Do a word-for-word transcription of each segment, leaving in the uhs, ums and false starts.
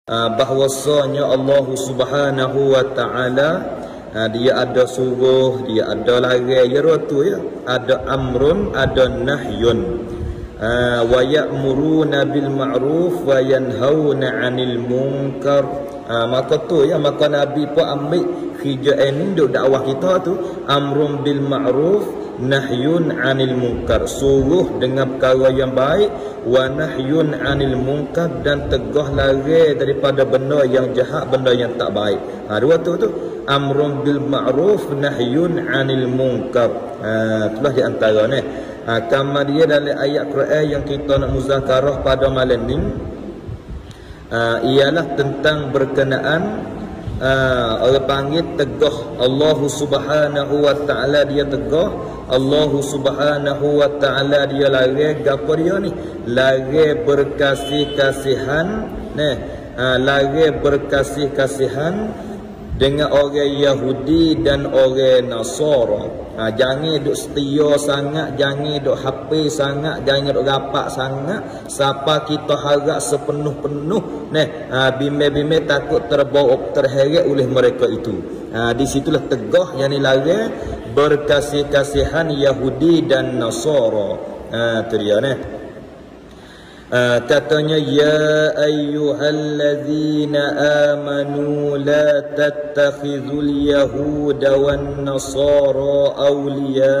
bahwasanya Allah Subhanahu wa taala dia ada suruh, dia ada larang, ya tu ya, ada amrun, ada nahyun. Wa ya'muruna bil ma'ruf wa yanhauna 'anil munkar. Maka tu ya, maka Nabi pun ambil hijau ini duk dakwah kita tu, amrun bil ma'ruf, nahyun 'anil munkar, suruh dengan perkara yang baik, wa nahyun 'anil munkar, dan tegah larang daripada benda yang jahat, benda yang tak baik. Ha, dua tu tu amrun bil ma'ruf, nahyun 'anil munkar. Ha, itulah di antara ni. Ha, kama dia dalam ayat Quran yang kita nak muzakarah pada malam ni, ha, ialah tentang berkenaan uh, orang panggil tegah Allah Subhanahu wa taala, dia tegah Allah Subhanahu wa taala, dia larang gapo dia ni, larang berkasih-kasihan, nah, uh, larang berkasih-kasihan dengan orang Yahudi dan orang Nasara. Ha, jangan duk setia sangat, jangan duk hape sangat, jangan duk rapat sangat. Siapa kita harap sepenuh-penuh, nah, ha, bime-bime takut terbawa terheret oleh mereka itu. Ha, di situlah tegah yang dilarang berkasih-kasihan Yahudi dan Nasara. Ha, tu dia nah. Uh, katanya, ya ayyuhalladzina amanu la tattakhidhul yahuda wan nasara awliya.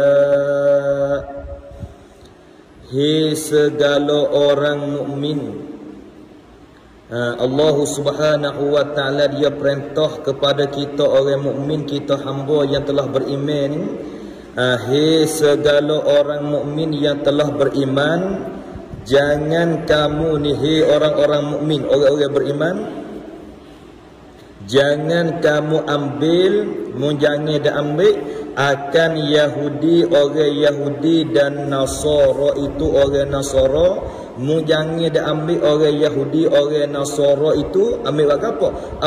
Hei segala orang mukmin, uh, Allah Subhanahu wa taala dia perintah kepada kita orang mukmin, kita hamba yang telah beriman. Uh, hei segala orang mukmin yang telah beriman, jangan kamu ni, hei orang-orang mukmin, orang-orang beriman, jangan kamu ambil, mu jangan dah ambil akan Yahudi, orang Yahudi dan Nasara itu orang Nasara. Mu jangan dah ambil orang Yahudi, orang Nasara itu ambil apa?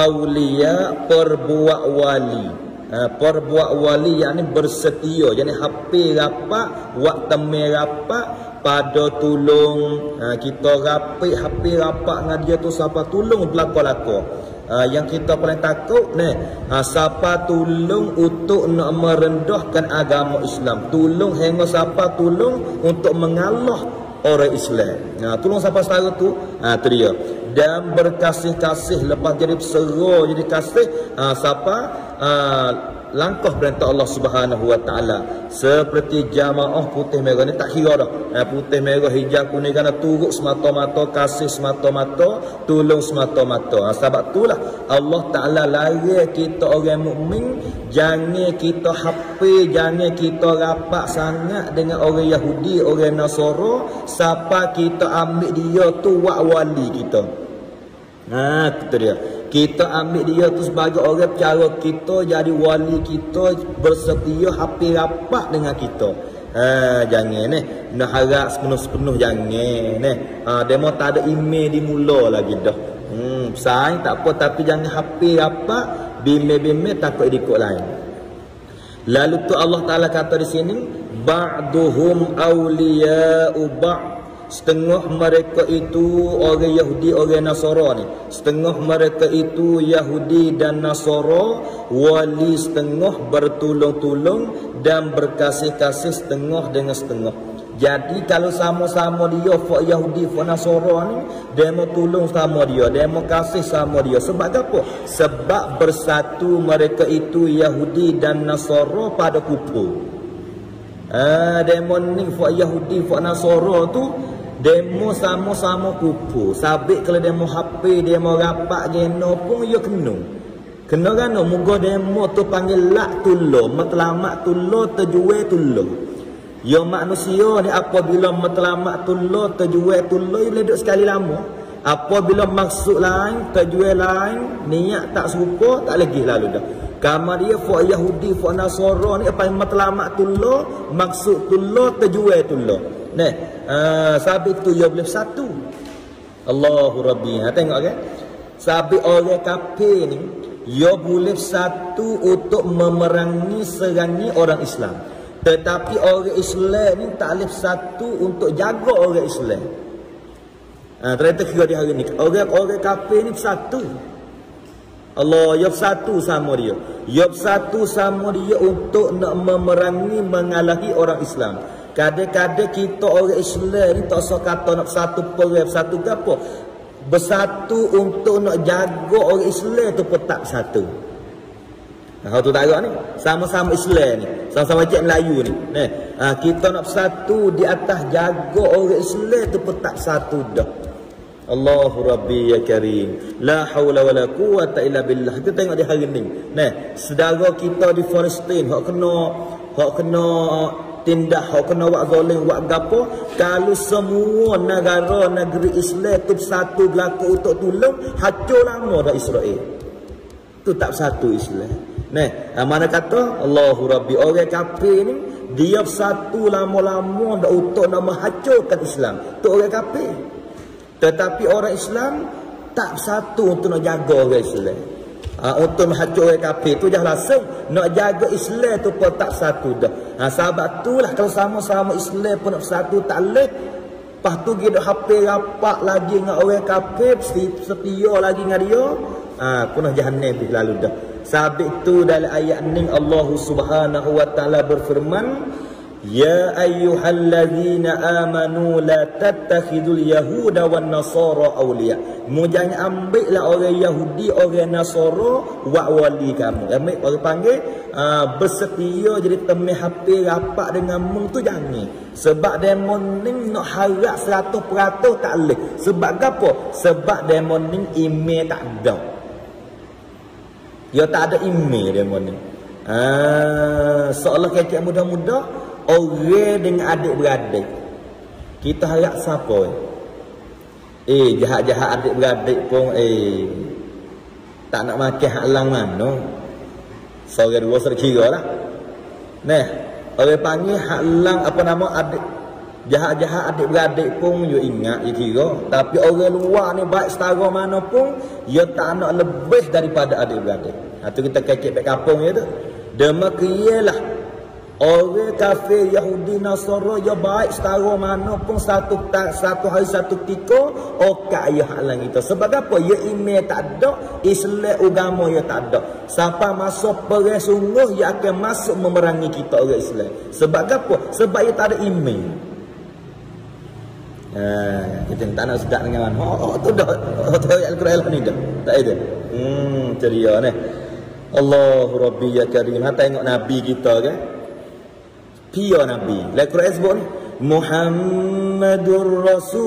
Aulia, perbuat wali. Ha, perbuat wali yakni bersetia, yakni hampir rapat, waktu merapat pada tolong. Ha, kita rapi hampir rapat dengan dia tu, siapa tolong belaka-laka. Ha, yang kita paling takut ni, ha, siapa tolong untuk nak merendahkan agama Islam, tolong hingga siapa tolong untuk mengalah orang Islam. Ha, tolong siapa setara tu, ha, tu dia. Dan berkasih-kasih, lepas jadi bersera jadi kasih, ha, siapa ha, langkah perintah Allah Subhanahu wa taala, seperti jamaah putih merah ni tak kira dah. Ha, putih merah hijau kuning kan turut semata-mata, kasih semata-mata, tolong semata-mata. Ha, sebab itulah Allah taala larang kita orang mukmin jangan kita hape, jangan kita rapat sangat dengan orang Yahudi, orang Nasara. Siapa kita ambil dia tu wak wali kita. Ha, itu dia. Kita ambil dia tu sebagai orang cara kita, jadi wali kita, bersetia hampir rapat dengan kita. Ha, jangan ni nak harap sepenuh-sepenuh, jangan ni. Ha, demo tak ada email di mula lagi dah. Hmm, sayang tak apa, tapi jangan hampir rapat, bime-bime takut ikut lain. Lalu tu Allah Taala kata di sini, ba'duhum awliya'u ba'd. Setengah mereka itu orang Yahudi, orang Nasara ni, setengah mereka itu Yahudi dan Nasara, wali setengah, bertolong-tolong dan berkasih-kasih setengah dengan setengah. Jadi kalau sama-sama dia fak Yahudi, fak Nasara ni, dia mau tolong sama dia, dia mau kasih sama dia. Sebab apa? Sebab bersatu mereka itu Yahudi dan Nasara pada kufur. Ah, demo ni fak Yahudi, fak Nasara tu demo sama-sama kupu. Sabik kalau demo H P, demo rapat geno pun ya kena. Kena kan moga demo tu panggil lak tulo, matlamat tulo, terjual tulo. Ya manusia ni apabila matlamat tulo, terjual tulo, ia duduk sekali lama. Apabila maksud lain, terjual lain, niat tak serupa, tak lagi lalu dah. Kamar dia fak Yahudi, fak Nasara ni apa matlamat tulo, maksud tulo, terjual tulo. Nah, uh, sabit tu dia boleh satu. Allahu Rabbi. Ha, tengok kan? Sabit orang kafir ni, dia boleh satu untuk memerangi, serangi orang Islam. Tetapi orang Islam ni tak boleh satu untuk jaga orang Islam. Ha, ternyata kira di hari ni orang-orang kafir ni satu. Allah ya satu sama dia. Ya satu sama dia untuk nak memerangi mengalahi orang Islam. Kadang-kadang kita orang Islam ni tak usah kata nak satu perang satu gapo. Bersatu untuk nak jaga orang Islam tu pun tak satu. Nah, tu tak ni. Sama-sama Islam ni. Sama-sama cik Melayu ni. Nah, ha, kita nak bersatu di atas jaga orang Islam tu pun tak satu dah. Allahu Rabbi ya Karim. La hawla wa la quwata illa billah. Kita tengok di hari ni. Nah, saudara kita di Palestin hak kena hak kena tindak, hak kena buat zalim, buat gapo. Kalau semua negara negeri Islam tu satu berlaku untuk tolong, hancur lama dah Israel. Tu tak satu Islam. Nah, mana kata Allahu Rabbi, orang kafir ni dia satu lama-lama dah untuk nak menghancurkan Islam. Tu orang kafir. Tetapi orang Islam tak satu untuk nak jaga orang Islam. Ha, untuk menghancur orang kafir tu jangan langsung. Nak jaga Islam tu pun tak satu dah. Ha, sahabat tu lah kalau sama-sama Islam pun nak satu tak boleh. Lepas tu kita hampir rapat lagi dengan orang kafir, setia lagi dengan dia. Ha, punah jahannam tu lalu dah. Sabit tu dalam ayat ni Allah Subhanahu wa taala berfirman, ya ayyuhallazina amanu la tattakhidul yahuda wan nasara awliya. Mu jangan ambillah orang Yahudi, orang Nasara buat wali kamu. Ambil orang panggil uh, bersetia jadi temih hampir rapat dengan mu tu jangan. Sebab demon ni nak harap seratus peratus tak boleh. Sebab apa? Sebab demon ni email tak ada. Dia tak ada email demon ni. Ah, seolah kecek muda-muda orang dengan adik-beradik. Kita harap siapa? Eh, jahat-jahat adik-beradik pun eh tak nak makan hak lang mana. Seorang dua sering kira lah. Nah, orang panggil hak lang apa nama adik jahat-jahat adik-beradik pun you ingat you kira. Tapi orang luar ni baik setara mana pun dia tak nak lebih daripada adik-beradik. Ha, tu kita kecek bek kampung je tu. Dema kiyalah orang kafir Yahudi Nasara ya baik setara mana pun satu satu hari satu ketika okak ya halang kita. Sebab apa? Ya email tak ada, Islam agama ya tak ada. Sampai masa perang sungguh ia akan masuk memerangi kita orang Islam. Sebab apa? Sebab ia tak ada email. Ha, kita tak nak sedap dengan mana. Oh, oh tu dah. Oh, tu ayat Al-Quran ni dah. Tak ada. Hmm, ceria ni. Allahu Rabbi ya Karim. Ha, tengok Nabi kita kan. Pia Nabi. Dalam Quran sebut ni Muhammadur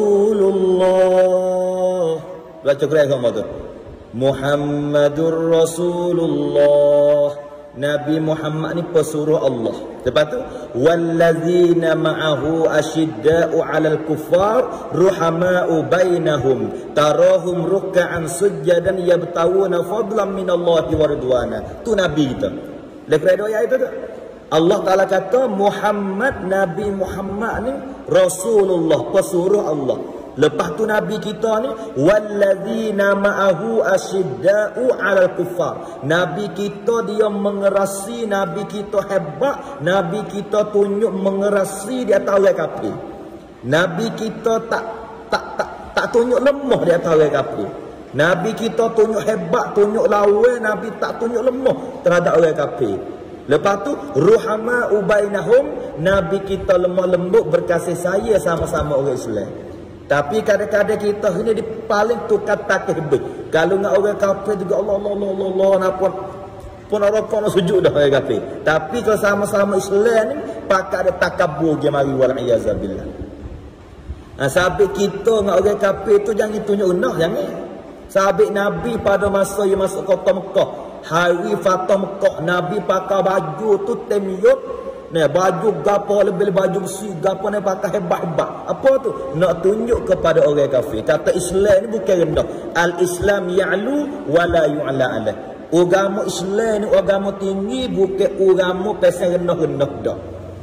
Rasulullah. Baca Quran sama tu. Muhammadur Rasulullah. Nabi Muhammad ni pesuruh Allah. Lepas tu wallazina ma'ahu asyidda'u 'alal kuffar ruhama'u bainahum tarahum ruk'an sujjadan yabtawuna fadlan minallahi wa ridwana. Tu Nabi kita. Lepas ayat itu tu Allah Ta'ala kata Muhammad, Nabi Muhammad ni Rasulullah, pesuruh Allah. Lepas tu Nabi kita ni wallazina ma'ahu asyidda'u 'alal kuffar. Nabi kita dia mengerasi, Nabi kita hebat, Nabi kita tunjuk mengerasi di atas orang kafir. Nabi kita tak tak tak tak tunjuk lemah di atas orang kafir. Nabi kita tunjuk hebat, tunjuk lawan, Nabi tak tunjuk lemah terhadap orang kafir. Lepas tu ruhama ubainahum, Nabi kita lemah lembut berkasih sayang sama-sama orang Islam. Tapi kadang-kadang kita ini di paling tukar takih lebih. Kalau dengan orang kafir juga Allah Allah Allah Allah, Allah nak pun pun orang kau nak sujud dah orang kafir. Tapi kalau sama-sama Islam ni pakai ada takabur dia mari wal iazabillah. Ha, sahabat kita dengan orang kafir tu jangan tunjuk rendah jangan. Sahabat Nabi pada masa dia masuk kota Mekah, hari Fatah Mekah, Nabi pakai baju tu temyut. Nah, baju gapo lebih baju besi gapo ni pakai hebat-hebat. Apa tu? Nak tunjuk kepada orang kafir. Kata Islam ni bukan rendah. Al-Islam ya'lu wa la yu'la alah. Agama Islam ni agama tinggi, bukan agama pasal rendah-rendah dah.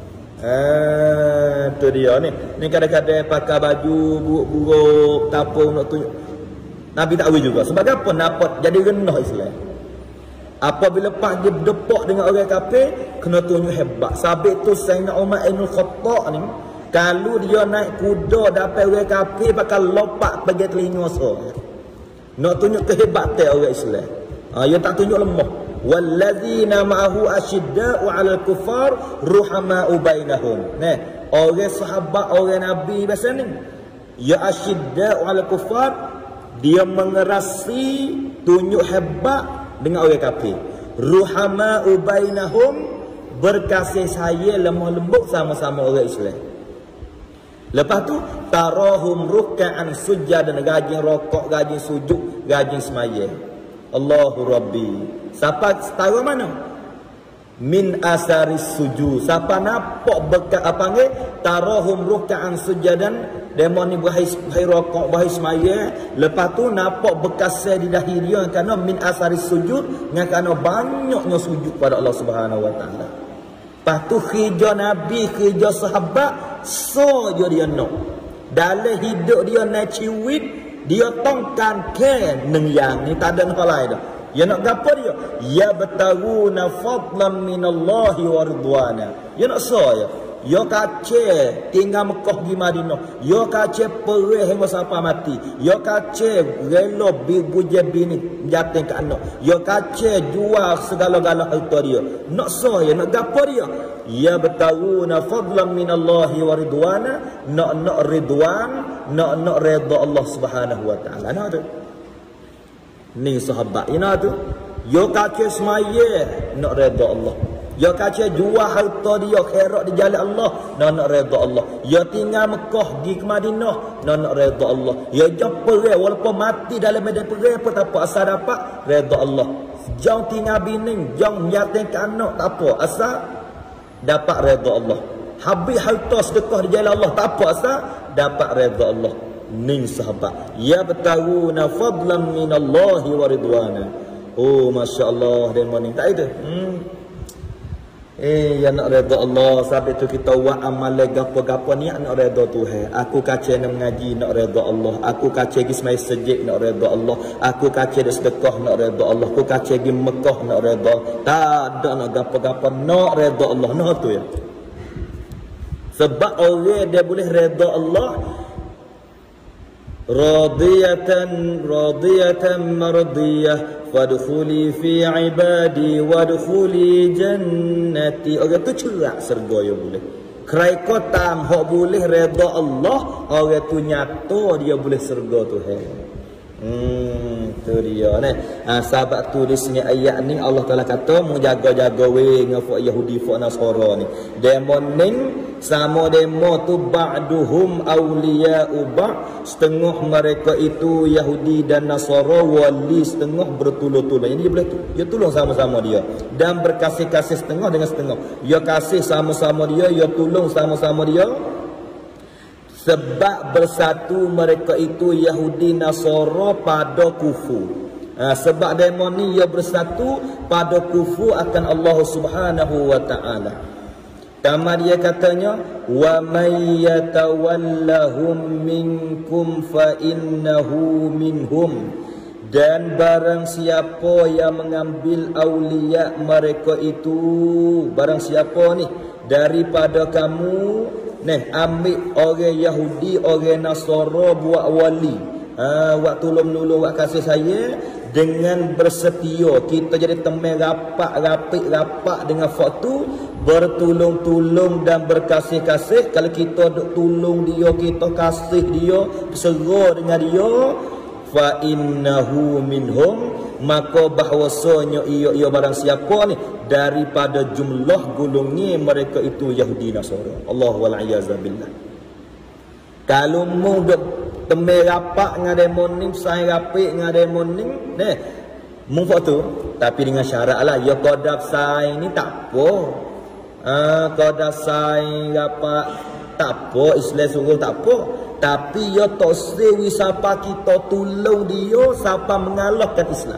Ah, tu dia ni. Ni kadang-kadang pakai baju buruk-buruk, tapung nak tunjuk. Nabi tak tahu juga. Sebab apa? Nampak jadi rendah Islam. Apabila pak dia berdepak dengan orang kafir, kena tunjuk hebat. Sabit tu Sayyidina Umar Ibn Khattab ni, Kalau dia naik kuda dapat orang kafir bakal lopak pergi telinga so. Nak tunjuk kehebatan orang Islam. Ha, dia tak tunjuk lemah. Wallazina ma'ahu asyidda'u 'alal kuffar ruhama'u bainahum. Nah, orang sahabat orang Nabi biasa ni. Ya asyidda'u 'alal kuffar, dia mengerasi, tunjuk hebat dengan orang kafir. Ruhama'u bainahum, berkasih sayang lemah lembut sama-sama orang Islam. Lepas tu tarahum ruk'an sujud dan gajing rokok, gajing sujud, gajing semayang. Allahu Rabbi. Siapa setara mana? Min asaris sujud. Siapa nampak bekas apa ni? Tarahum ruk'an sujadan, demo ni bahis bahis rokok, bahis semayang. Lepas tu nampak bekas di dahi dia kerana min asaris sujud, kerana banyaknya sujud pada Allah Subhanahu wa taala. Lepas tu kerja Nabi, kerja sahabat, so je dia nak. Dalam hidup dia nak ciwit, dia tongkan ke neng yang ni tak ada hal lain dah. Dia nak gapo dia? Ya bataguna fadlan minallahi wa ridwana. Dia nak so ya. Yo kace tinggal Mekah di Madinah. Yo kace perih hingga sampai mati. Yo kace rela buje bini jatuh ke anak. Yo kace jual segala-gala harta dia. Nak so ya, nak gapo dia? Ya bataguna fadlan minallahi wa ridwana. Nak nak ridwan, nak nak redha Allah Subhanahu wa taala. Nah tu. Ni sahabat ina tu. Yo kace semaya nak redha Allah. Ya kaca jual harta dia khairat di jalan Allah, nak nak redha Allah. Ya tinggal Mekah pergi ke Madinah, nak nak redha Allah. Ya jauh perang walaupun mati dalam medan perang pun tak apa, asal dapat redha Allah. Jauh tinggal bini, jauh menyatankan anak tak apa, asal dapat redha Allah. Habis harta sedekah di jalan Allah tak apa, asal dapat redha Allah. Ning sahabat, ya bataguna fadlan minallahi wa ridwana. Oh masya-Allah dia morning tak itu. Hmm. Eh, ya nak redha Allah. Sebab tu kita buat amal gapo-gapo ni nak redha Tuhan. Aku kaca nak mengaji nak redha Allah. Aku kaca pergi semai sejid nak redha Allah. Aku kaca dak sedekah nak redha Allah. Aku kaca pergi Mekah nak redha. Tak ada nak gapo-gapo nak redha Allah. Nah tu ya. Sebab orang dia boleh redha Allah radiyatan radiyatan mardiyah fadkhuli fi ibadi wadkhuli jannati. Orang tu cerak surga ya boleh. Kerai kotam hok boleh redha Allah, orang tu nyata dia boleh surga Tuhan. Hmm, tu dia ni. Ha, sahabat tu di sini ayat ni Allah Taala kata mu jaga-jaga we ngafak Yahudi fak Nasara ni. Demo ning sama demo tu ba'duhum awliya'u ba', setengah mereka itu Yahudi dan Nasara wali, setengah bertulung-tulung. Ini dia boleh tu. Dia tolong sama-sama dia dan berkasih-kasih setengah dengan setengah. Dia kasih sama-sama dia, dia tolong sama-sama dia. Sebab bersatu mereka itu Yahudi Nasara pada kufu. Ha, sebab demo ni ia bersatu pada kufu akan Allah Subhanahu wa taala. Kama dia katanya wa may yatawallahum minkum fa innahu minhum. Dan barang siapa yang mengambil aulia mereka itu, barang siapa ni daripada kamu, nih ambil orang Yahudi, orang Nasara buat wali, ha, buat tolong-menolong, buat kasih sayang dengan bersetia. Kita jadi teman rapat, rapik, rapat dengan faktu, bertolong-tolong dan berkasih-kasih. Kalau kita duk tolong dia, kita kasih dia, serah dengan dia, fa innahu minhum, maka bahwasanya ia ia barang siapa ni daripada jumlah golongan mereka itu Yahudi Nasara. Allah wal a'yaz billah. Kalau mu duk temai rapak ngadai morning, sai rapik ngadai morning, neh mu tu tapi dengan syarat lah ya qadab sai ni tak apa. Ah qadab sai rapak tak apa, Islam suruh tak apa. Tapi ya tak sewi siapa kita tolong dia, siapa mengalahkan Islam.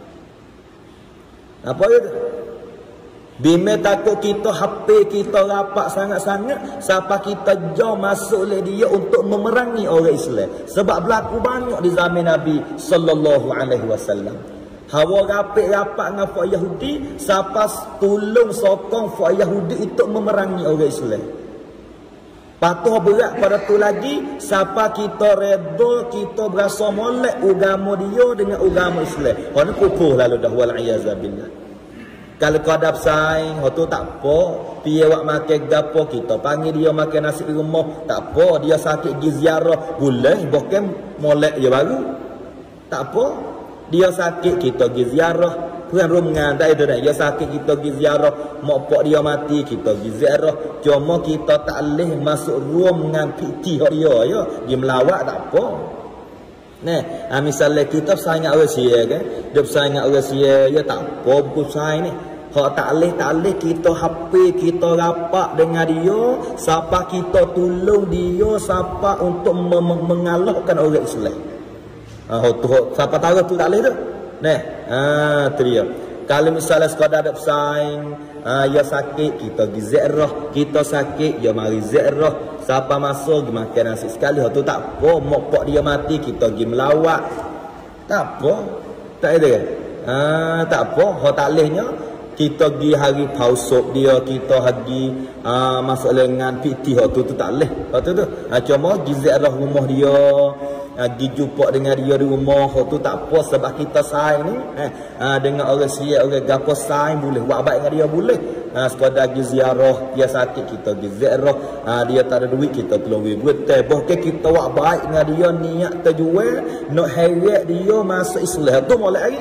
Apa itu? Bime takut kita H P kita rapat sangat-sangat, siapa kita jauh masuk oleh dia untuk memerangi orang Islam. Sebab berlaku banyak di zaman Nabi sallallahu alaihi wasallam. Hawa rapik rapat dengan fak Yahudi, siapa tolong sokong fak Yahudi untuk memerangi orang Islam. Patuh berat pada tu lagi, siapa kita redha, kita berasa molek agama dia dengan agama Islam. Hak ni kukuh lalu dah wal iazabillah. Kalau kau ada bersaing, hak tu tak apa. Piye wak makan gapo, kita panggil dia makan nasi di rumah, tak apa. Dia sakit pergi ziarah, boleh, bukan molek je baru. Tak apa. Dia sakit, kita pergi ziarah. Bukan rumengan, tak ada dah. Dia sakit, kita pergi ziarah. Mak pak dia mati, kita pergi ziarah. Cuma kita tak boleh masuk rumengan piti dia, ya. Dia melawat, tak apa. Nah, ha, misalnya kita bersaing orang sia kan. Dia bersaing orang sia, ya tak apa buku bersaing ni. Hak tak boleh, tak boleh kita hampir, kita rapat dengan dia, siapa kita tolong dia, siapa untuk mengalahkan orang Islam. Ha, tu siapa tahu tu tak boleh tu. Nah, ha, tu dia. Kalau misalnya sekadar ada bersaing, ha, ya sakit, kita pergi ziarah, kita sakit, ya mari ziarah. Siapa masuk, pergi makan nasi sekali. Hak tu tak apa. Mak pak dia mati, kita pergi melawat. Tak apa. Tak ada kan? Ha, tak apa. Hak tak bolehnya, kita pergi hari pausok dia, kita pergi ha, masuk lengan piti. Hak tu tu tak boleh. Hak tu tu. Ha, cuma pergi ziarah rumah dia. Ha, pergi jumpa dengan dia di rumah. Hak tu tak apa. Sebab kita sayang ni. Ha, ha, dengan orang siap, orang gapo sayang boleh. Buat baik dengan dia boleh. Ha, sekadar pergi ziarah, dia sakit, kita pergi ziarah. Ha, dia tak ada duit, kita tolong duit buat teh. Bahkan kita buat baik dengan dia, niat terjual, nak heret dia masuk Islam. Tu molek lagi.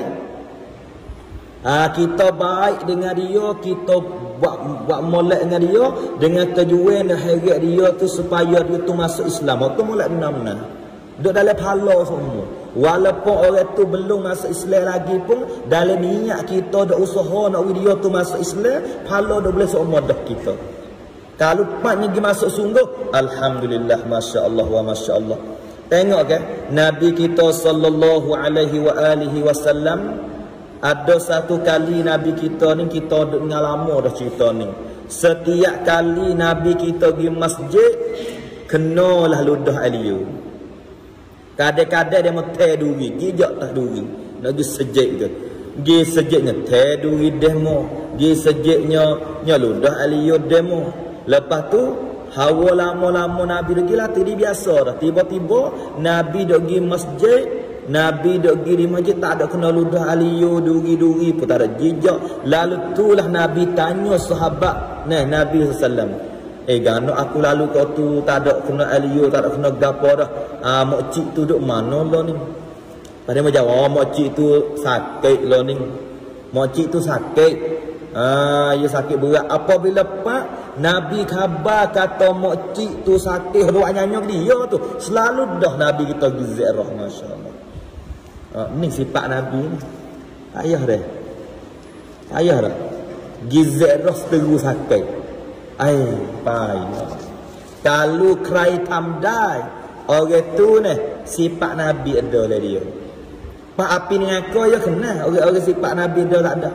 Ha, kita baik dengan dia, kita buat buat molek dengan dia, dengan terjual nak heret dia tu supaya dia tu masuk Islam. Tu molek benar-benar. Duduk dalam pahala semua. Walaupun orang tu belum masuk Islam lagi pun, dalam niat kita dah usaha nak dia tu masuk Islam, pahala dah boleh semua dah kita. Kalau patnya pergi masuk sungguh, alhamdulillah, masya-Allah wa masya-Allah. Tengok kan, Nabi kita sallallahu alaihi wa alihi wasallam, ada satu kali Nabi kita ni, kita dengar lama dah cerita ni. Setiap kali Nabi kita pergi masjid, kenalah ludah aliyu. Kadang-kadang dia mau teh duri, gijak tak duri. Nak pergi sejik ke. Pergi sejiknya teh duri demo. Pergi sejiknya nyaludah aliyud demo. Lepas tu, hawa lama-lama Nabi pergi lah. Tadi biasa dah. Tiba-tiba, Nabi duk pergi masjid. Nabi duk pergi di masjid. Tak ada kena ludah aliyud, duri-duri pun tak ada jijak. Lalu itulah Nabi tanya sahabat. Nah, Nabi sallallahu alaihi wasallam. Eh gano aku lalu kau tu tak ada kena aliyo, tak ada kena gapo dah. Ah mak cik tu duk mana lo ni? Pada macam oh mak cik tu sakit lo ni. Mak cik tu sakit. Ah ya sakit berat. Apabila pak Nabi khabar kata mak cik tu sakit, ruak nyanyok dia tu. Selalu dah Nabi kita ziarah, masya-Allah. Ah ni sifat Nabi ni. Ayah dah. Ayah dah. Ziarah seteru sakit. Ai, payah. Kalau kerai tamdai, orang tu ni sifat Nabi ada lah dia. Pak api ni aku ya kena, orang-orang sifat Nabi ada tak ada.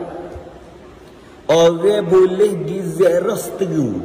Orang boleh diziarah seteru.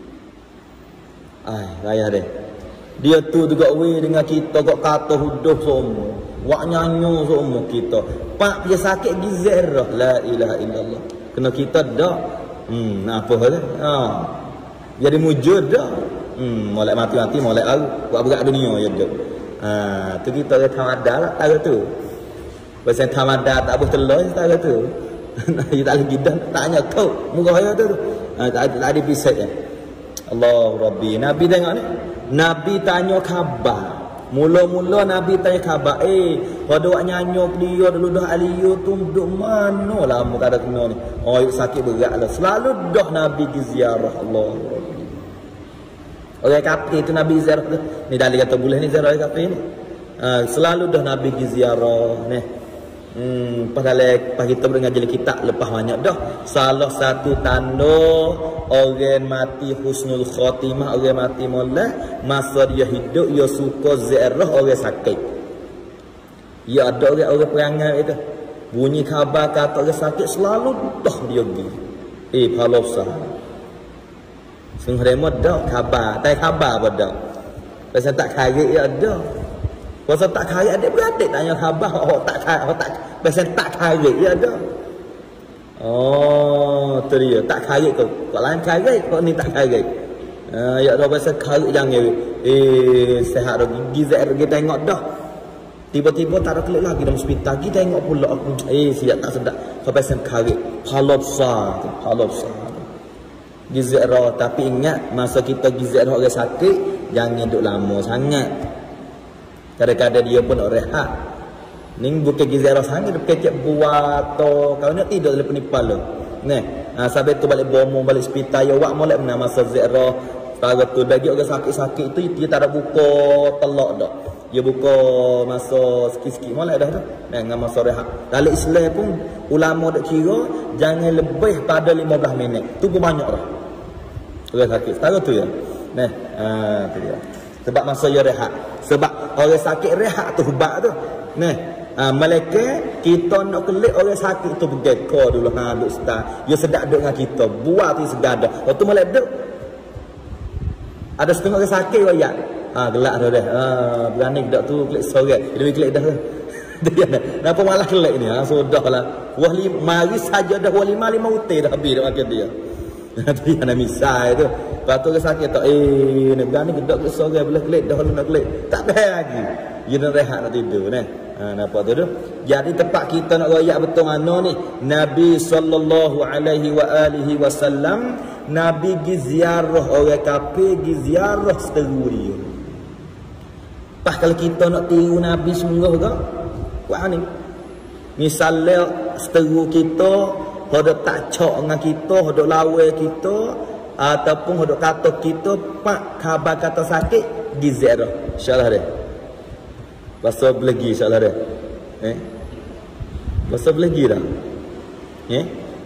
Ai, raya dia. Dia tu juga we dengan kita kok kata huduh semua. Wak nyanyo semua kita. Pak dia sakit diziarah, la ilaha illallah. Kena kita dak. Hmm, apa hal? Ha. Jadi mujud dah. Hmm, molek mati-mati, molek aru. Buat berat dunia ya dah. Ha, tu kita orang tamadah lah tahu tu. Pasal tamadah tak boleh telur tahu tu. Dia tak lagi dah tanya kau muka saya tu. Ha, tak tak ada pisat ya. Allah Rabbi. Nabi tengok ni. Nabi tanya khabar. Mula-mula Nabi tanya khabar, eh, pada wak nyanyok dia dulu dah aliyo tu duduk mana lama tak ada kena ni. Oh, sakit berat lah. Selalu dah Nabi di ziarah Allah. Orang kafir tu Nabi ziarah tu. Ni dalil kata boleh ni ziarah orang kafir ni. Ha, selalu dah Nabi di ziarah ni. Hmm, padahal pas kita mengaji kitab lepas banyak dah. Salah satu tanda orang mati husnul khatimah, orang mati molek, masa dia hidup dia suka ziarah orang sakit. Ya ada orang-orang perangai itu. Bunyi khabar kata orang sakit selalu dah dia pergi. Eh palosa. Sung remot dah khabar, tak khabar apa dah. Pasal tak kaya ya ada. Pasal tak kaya ada beradik tanya khabar, oh tak kaya, oh tak pasal tak kaya ya ada. Oh, tu dia. Tak kaya kau. Kau lain kaya, kau ni tak kaya. Uh, ya dah pasal karut jangan eh sehat dah gizat kita tengok dah. Tiba-tiba tak ada klik lagi dalam hospital. Kita tengok pula aku eh siap tak sedap. Sampai sen karut. Khala besar tu, khala besar. Gizat roh tapi ingat masa kita gizat roh orang sakit jangan duduk lama sangat. Kadang-kadang dia pun nak rehat. Ni bukan gizat roh sangat dia kecek buat to kau nak tidur dalam penipal lu. Nah, ha, sampai tu balik bomo balik hospital ya wak molek mana masa zero para tu bagi orang sakit-sakit tu dia tak ada buka telak dak. Dia buka masa sikit-sikit molek dah tu. Nah, dengan masa rehat. Dalam Islam pun ulama dak kira jangan lebih pada lima belas minit. Tu pun banyak dah. Orang sakit. Tahu tu ya. Nah, ha tu dia. Sebab masa dia rehat. Sebab orang sakit rehat tu hebat tu. Nah, ha, malaikat kita nak kelik orang sakit tu bergekor dulu ha duk start. Dia sedap duk dengan kita. Buat tu segada. Lepas tu malaikat duk. Ada setengah orang sakit royak. Ha gelak dah dah. Ha berani dak tu klik sore. Dia klik dah. Dia kenapa malah kelik ni? Ha sudahlah. Wah lima mari saja dah wah lima lima utai dah habis dah makan dia. Nanti ada misai tu. Lepas tu orang sakit tak eh ni berani dak klik sore boleh klik dah nak klik. Tak payah lagi. Dia nak rehat nak tidur ni. Ha, nampak tu tu. Jadi tempat kita nak royak betul mana ni? Nabi sallallahu alaihi wa alihi wasallam Nabi gi ziarah orang kafir, gi ziarah seteru dia. Pas kalau kita nak tiru Nabi sungguh ke? Wah ni. Misalnya seteru kita hendak tak cok dengan kita, hendak lawa kita ataupun hendak kata kita pak khabar kata sakit gi ziarah. Insya-Allah dia. Bahasa belagi insya-Allah dia. Eh? Bahasa belagi dah. Eh?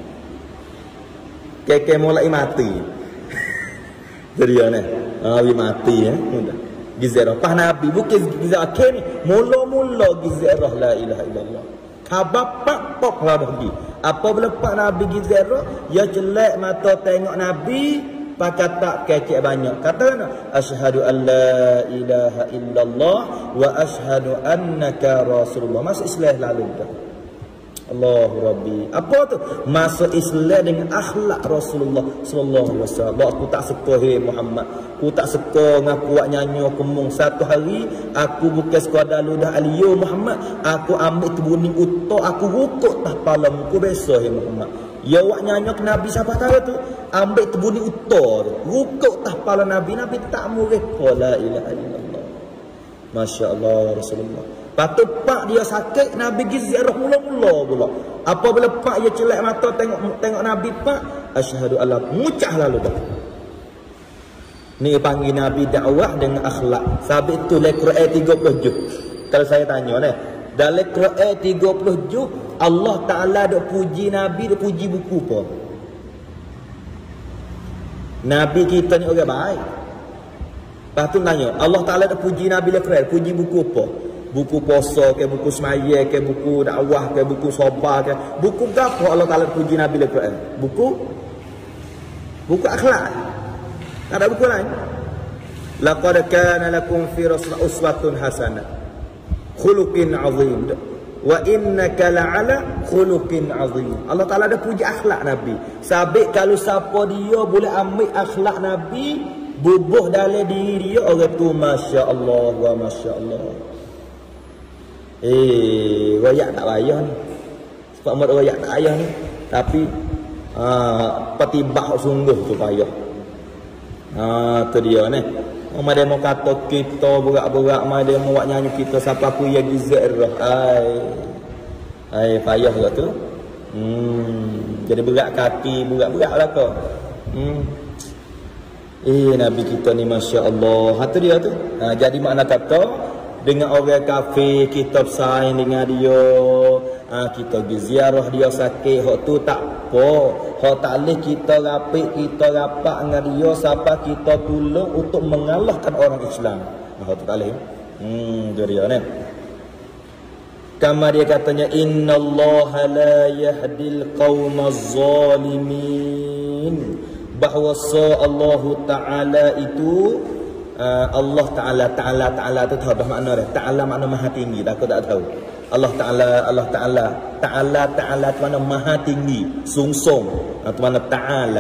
Keke mulai mati. Jadi ya ni. Ah, mati ya. Mudah. Gizarah pas Nabi bukan gizarah akhir ni. Mula-mula gizarah la ilaha illallah. Khabar pak pok lah pergi. Apabila pak Nabi gizarah, ya jelek mata tengok Nabi pakai tak kecek banyak. Kata kan? Asyhadu an la ilaha illallah wa asyhadu annaka rasulullah. Masuk Islam lalu dah. Allahu Rabbi. Apa tu? Masuk Islam dengan akhlak Rasulullah sallallahu alaihi wasallam. Aku tak suka hey Muhammad. Aku tak suka ngaku buat nyanyi kemung satu hari aku bukan sekadar ludah aliyo Muhammad. Aku ambil tebuning utuh aku rukuk tah palam ku biasa hey Muhammad. Ya wak nyanyi ke Nabi siapa tahu tu ambil tebuning utuh rukuk tah palam Nabi Nabi tak murih la ilaha illallah. Masya-Allah Rasulullah. Patut pak dia sakit Nabi pergi ziarah mula-mula pula. Apabila pak dia celak mata tengok tengok Nabi pak, asyhadu alla mucah lalu dah. Ni panggil Nabi dakwah dengan akhlak. Sabit tu dalam Quran tiga puluh juz. Kalau saya tanya ni, dalam Quran tiga puluh juz Allah Taala dok puji Nabi, dok puji buku apa? Nabi kita ni orang baik. Lepas tu tanya, Allah Taala dok puji Nabi dalam Quran, puji buku apa? Buku puasa ke, buku semaya ke, buku dakwah ke, buku sabar ke, buku apa Allah Taala puji Nabi dalam Quran? Buku buku akhlak. Tak ada buku lain. Laqad kana lakum fi rasul uswatun hasanah. Khuluqin azim. Wa innaka la'ala khuluqin azim. Allah Taala ada puji akhlak Nabi. Sabik kalau siapa dia boleh ambil akhlak Nabi, bubuh dalam diri dia, orang tu masya-Allah wa masya-Allah. Eh, royak tak payah ni. Sebab mat royak tak payah ni. Tapi ah petibah sungguh tu payah. Ah tu dia ni. Mama dia mau kata kita berak-berak, mai dia mau buat nyanyi kita siapa aku ya gizarah. Ai. Ai payah juga tu. Hmm, jadi berat kaki, berat-beratlah kau. Hmm. Eh Nabi kita ni masya-Allah. Ha tu dia tu. Ha, jadi makna kata dengan orang kafir kita bersaing dengan dia, ha, kita pergi ziarah dia sakit, hak tu tak apa. Hak tak boleh kita rapik, kita rapat dengan dia siapa kita tolong untuk mengalahkan orang Islam. Hak tu tak boleh. Hmm, dia dia ni. Kama dia katanya innallaha la yahdil qaumaz zalimin. Bahawa Allah Taala itu Uh, Allah Ta'ala, Ta'ala, Ta'ala tu tahu dah makna dia. Ta'ala makna maha tinggi, aku tak tahu. Allah Ta'ala, Allah Ta'ala, Ta'ala, Ta'ala tu makna maha tinggi, sungsung. Itu makna Ta'ala.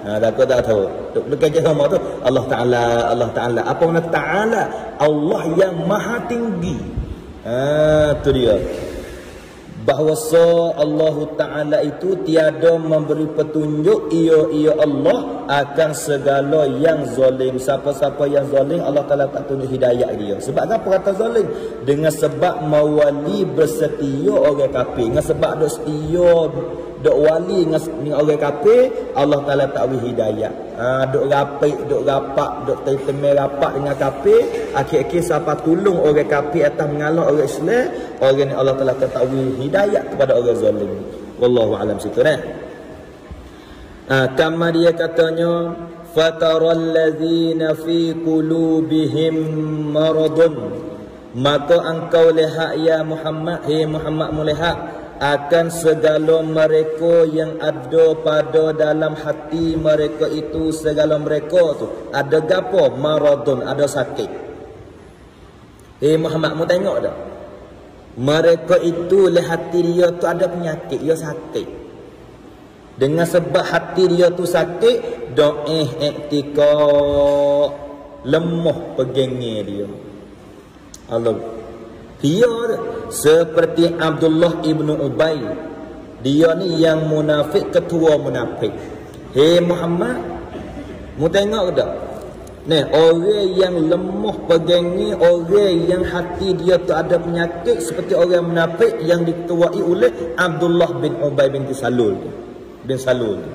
Ha, takut tak tahu. Duk dekat rumah tu Allah Taala, Allah Taala. Apa makna Taala? Allah yang maha tinggi. Ha, tu dia. Bahawa Allah Ta'ala itu tiada memberi petunjuk ia ia Allah akan segala yang zalim. Siapa-siapa yang zalim Allah Ta'ala tak tunjuk hidayah dia. Sebab apa kata zalim? Dengan sebab mawali bersetia orang kafir. Dengan sebab dok setia dok wali dengan, dengan orang kafir, Allah Ta'ala tak beri hidayah. Ha, dok rapik, dok rapak, dok temel rapak dengan kafir, akhir-akhir siapa tolong orang kafir atas mengalah orang Islam, orang ni Allah Ta'ala tak beri hidayah kepada orang zalim. Wallahu alam situ nah. Ha, kama dia katanya fataral ladzina fi qulubihim maradun, maka engkau lihat ya Muhammad, hey Muhammad melihat akan segala mereka yang ada pada dalam hati mereka itu, segala mereka tu ada gapo? Maradun, ada sakit. Eh Muhammad mu tengok dah, mereka itu le hati dia tu ada penyakit, dia sakit. Dengan sebab hati dia tu sakit, doa iktikad lemah pegangnya dia. Allah dia seperti Abdullah ibnu Ubay, dia ni yang munafik, ketua munafik. Hei Muhammad, mu tengok dah, ni orang yang lemah pegangnya, orang yang hati dia tu ada penyakit seperti orang munafik yang diketuai oleh Abdullah bin Ubay bin Salul bin Salul.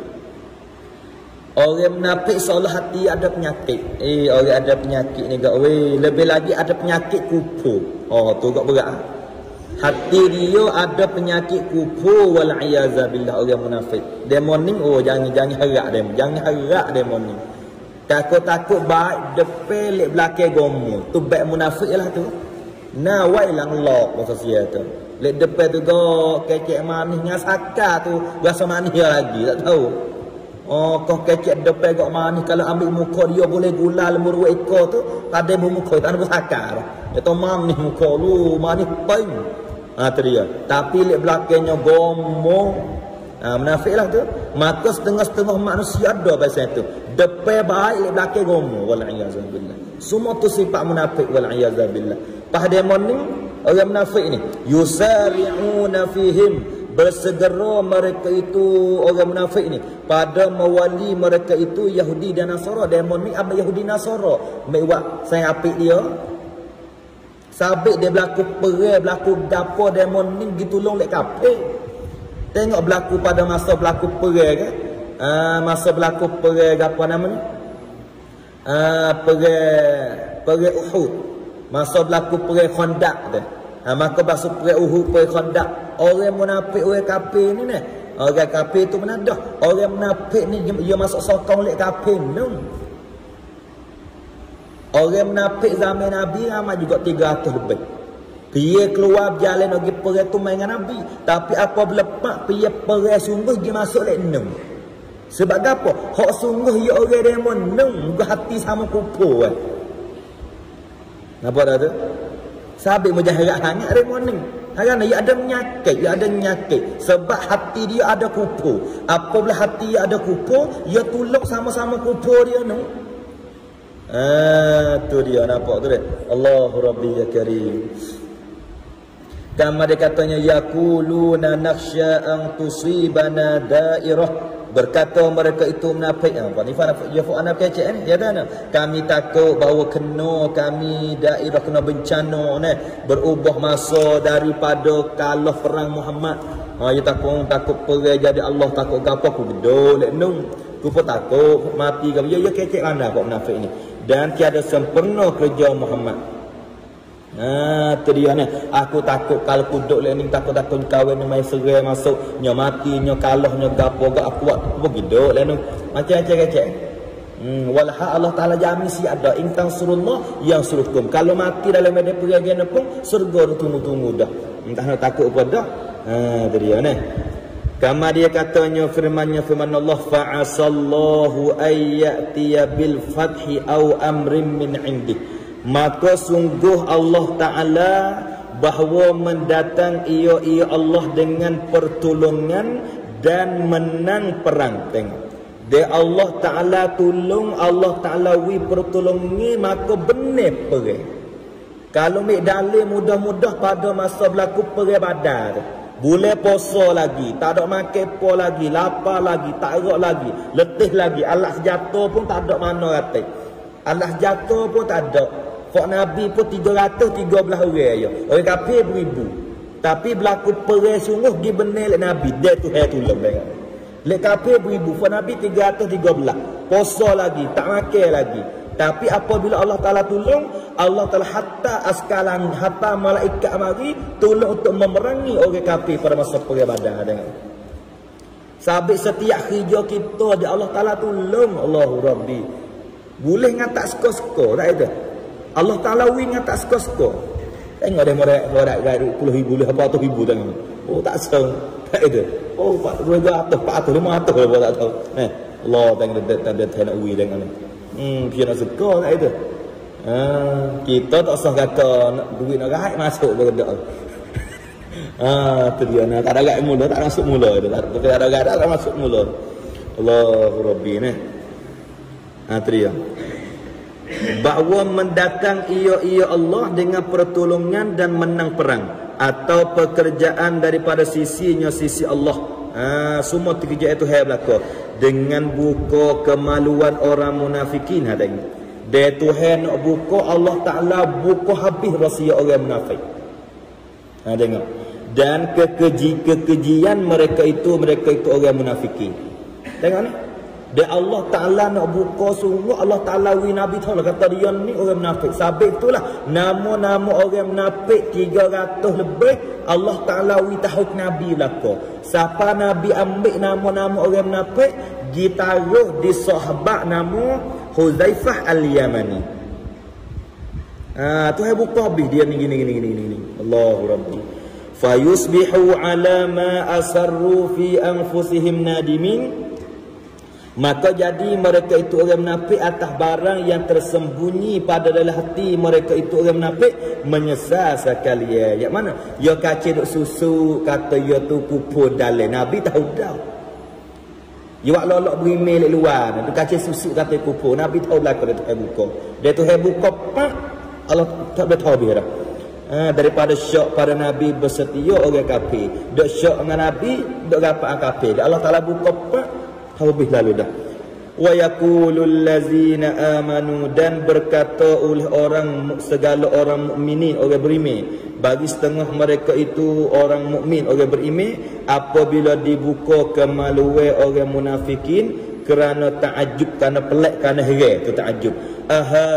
Orang munafik seolah hati ada penyakit. Eh, orang ada penyakit ni gak weh, lebih lagi ada penyakit kupu. Oh, tu gak berat. Hati dia ada penyakit kupu wal iaza billah, orang munafik. Demon ni oh jangan jangan harap demon. Jangan harap demon ni. Takut-takut baik depan lek belakang gomo. Tu baik munafik lah tu. Nah, wai lang lok masa sia tu. Lek depan tu go kecek manis dengan sakar tu, rasa manis lagi tak tahu. Oh, kau kecek depan gak manis, kalau ambil muka dia boleh gulal muruk ekor tu, pada muka tak ada bersakar. Ya tu manis muka lu, manis peng. Ha tu dia. Tapi lek belakangnya gomo. Ha, munafik lah tu. Maka setengah-setengah manusia ada bahasa itu. Depan baik, lek belakang gomo. Wal iyaz billah. Semua tu sifat munafik wal iyaz billah. Pas demon ni, orang munafik ni, yusari'una fihim, bersegera mereka itu orang munafik ni pada mewali mereka itu Yahudi dan Nasara. Demon ni apa Yahudi Nasara? Mewak saya apik dia. Sabik dia berlaku perang, berlaku gapo demon ni gitu tolong lek kafir. Tengok berlaku pada masa berlaku perang kan? Ah, masa berlaku perang gapo namanya? Ah, perang perang Uhud. Masa berlaku perang Khandaq tu. Ha, maka basuh perang Uhud, perang Khandaq. Orang munafik, orang kafir ni ni. Orang kafir tu menadah. Orang munafik ni dia masuk sokong lek kafir ni. Orang munafik zaman Nabi ramai juga tiga ratus lebih. Dia keluar berjalan pergi perang tu main dengan Nabi. Tapi apabila lepas dia perang sungguh dia masuk lek enam. Sebab apa? Hak sungguh dia orang demon enam, hati sama kupu kan. Nampak tak tu? Sabit mujahirat hangat demon ni. Kerana dia ada penyakit, dia ada penyakit. Sebab hati dia ada kupu. Apabila hati dia ada kupu, dia tuluk sama-sama kupu dia ni. Ah, tu dia nampak tu dia. Allahu Rabbi ya Karim. Kama dia katanya yaquluna nakhsha an tusibana dairah. Berkata mereka itu munafik. Apa ni fa ya fa ana kecek ni. Ya dah. Kami takut bahawa kena kami daerah kena bencana ni, berubah masa daripada kalah perang Muhammad. Ha ya takut takut perang jadi Allah takut gapo aku gedol lek nung. Ku pun takut mati ke. Ya ya kecek mana kok munafik ni. Dan tiada sempurna kerja Muhammad. Ha tu dia ni. Aku takut kalau aku duduk lek ni takut-takut kahwin mai serai masuk nya mati nya kalah nya gapo gak aku buat apa giduk lek ni. Macam-macam kecek. Hmm walha Allah Taala jamin si ada in tansurullah yang suruhkum. Kalau mati dalam medan perang pun surga tunggu-tunggu dah. Entah nak takut apa dah. Ha tu dia ni. Kama dia katanya firman-Nya firman Allah fa'asallahu ayyatiya bil fathi aw amrin min indi. Maka sungguh Allah Ta'ala bahawa mendatang ia ia Allah dengan pertolongan dan menang perang. Tengok. De Allah Ta'ala tolong, Allah Ta'ala wi pertolongi, maka benar perang. Kalau ambil dalil mudah-mudah pada masa berlaku perang Badar, boleh puasa lagi, tak ada makan apa lagi, lapar lagi, tak erak lagi, letih lagi, alas jatuh pun tak ada mana kata. Alas jatuh pun tak ada. Fak Nabi pun tiga ratus tiga belas orang aja. Orang kafir beribu. Tapi berlaku perang sungguh di benar oleh Nabi. Dia tu hai tolong dia. Lek kafir beribu, fak Nabi tiga ratus tiga belas. Puasa lagi, tak makan lagi. Tapi apabila Allah Ta'ala tolong, Allah Ta'ala hatta askalan, hatta malaikat mari tolong untuk memerangi orang kafir pada masa perang Badar. Sabit setiap kerja kita di Allah Ta'ala tolong. Allahu Rabbi. Boleh ngatak skor-skor, tak ada. Allah Ta'ala wing ngatak skor-skor. Tengok dia morak garu puluh ribu, apa ratus ribu tengok. Oh tak seng, tak ada. Oh empat ratus, empat ratus, lima ratus lah tak tahu. Eh, Allah tengok dia tak ada nak wing tengok ni. Hmm, dia nak skor tak ada. Ah, kita tak usah kata nak duit nak rahat masuk berdak. Ah, tu dia nak tak ada gaib mula, tak masuk mula tu. Tak ada gaib tak masuk mula. Allahu Rabbi ni. Ah, tu dia. Bahawa mendatang ia-ia Allah dengan pertolongan dan menang perang atau pekerjaan daripada sisinya sisi Allah. Ha, semua tiga itu hai berlaku dengan buka kemaluan orang munafikin. Ha, tengok dia Tuhan nak buka, Allah Ta'ala buka habis rahsia orang munafik. Ha, tengok. Dan kekeji-kekejian mereka itu mereka itu orang munafikin. Tengok ni. Dia Allah Ta'ala nak buka sungguh, Allah Ta'ala wi Nabi tahu lah kata dia ni orang munafik. Sabit itulah nama-nama orang munafik tiga ratus lebih Allah Ta'ala wi tahu Nabi belaka. Siapa Nabi ambil nama-nama orang munafik, ditaruh di sahabat nama Huzaifah Al-Yamani. Ah, tu hai buka habis dia ni gini gini gini gini. Allahu Rabbi. Fayusbihu ala ma asarru fi anfusihim nadimin. Maka jadi mereka itu orang munafik atas barang yang tersembunyi pada dalam hati mereka itu orang munafik menyesal sekali. Yang mana? Ya kacau duk susu kata ya tu kupur dalam. Nabi tahu dah. Ya wak lolok berimeh di luar. Tu kacau susu kata kupur. Nabi tahu belaka dia tu hai buka. Dia tu hai buka pak. Allah tak boleh tahu dia dah. Ha, daripada syok pada Nabi bersetia orang kafir. Duk syok dengan Nabi, duk rapat kafir. Allah Ta'ala buka pak. Habis lalu dah. Wa yaqulul ladzina amanu, dan berkata oleh orang segala orang mukminin, orang beriman, bagi setengah mereka itu orang mukmin, orang beriman, apabila dibuka kemaluan orang munafikin kerana ta'ajub, kerana pelik, kerana heran, tu ta'ajub. Aha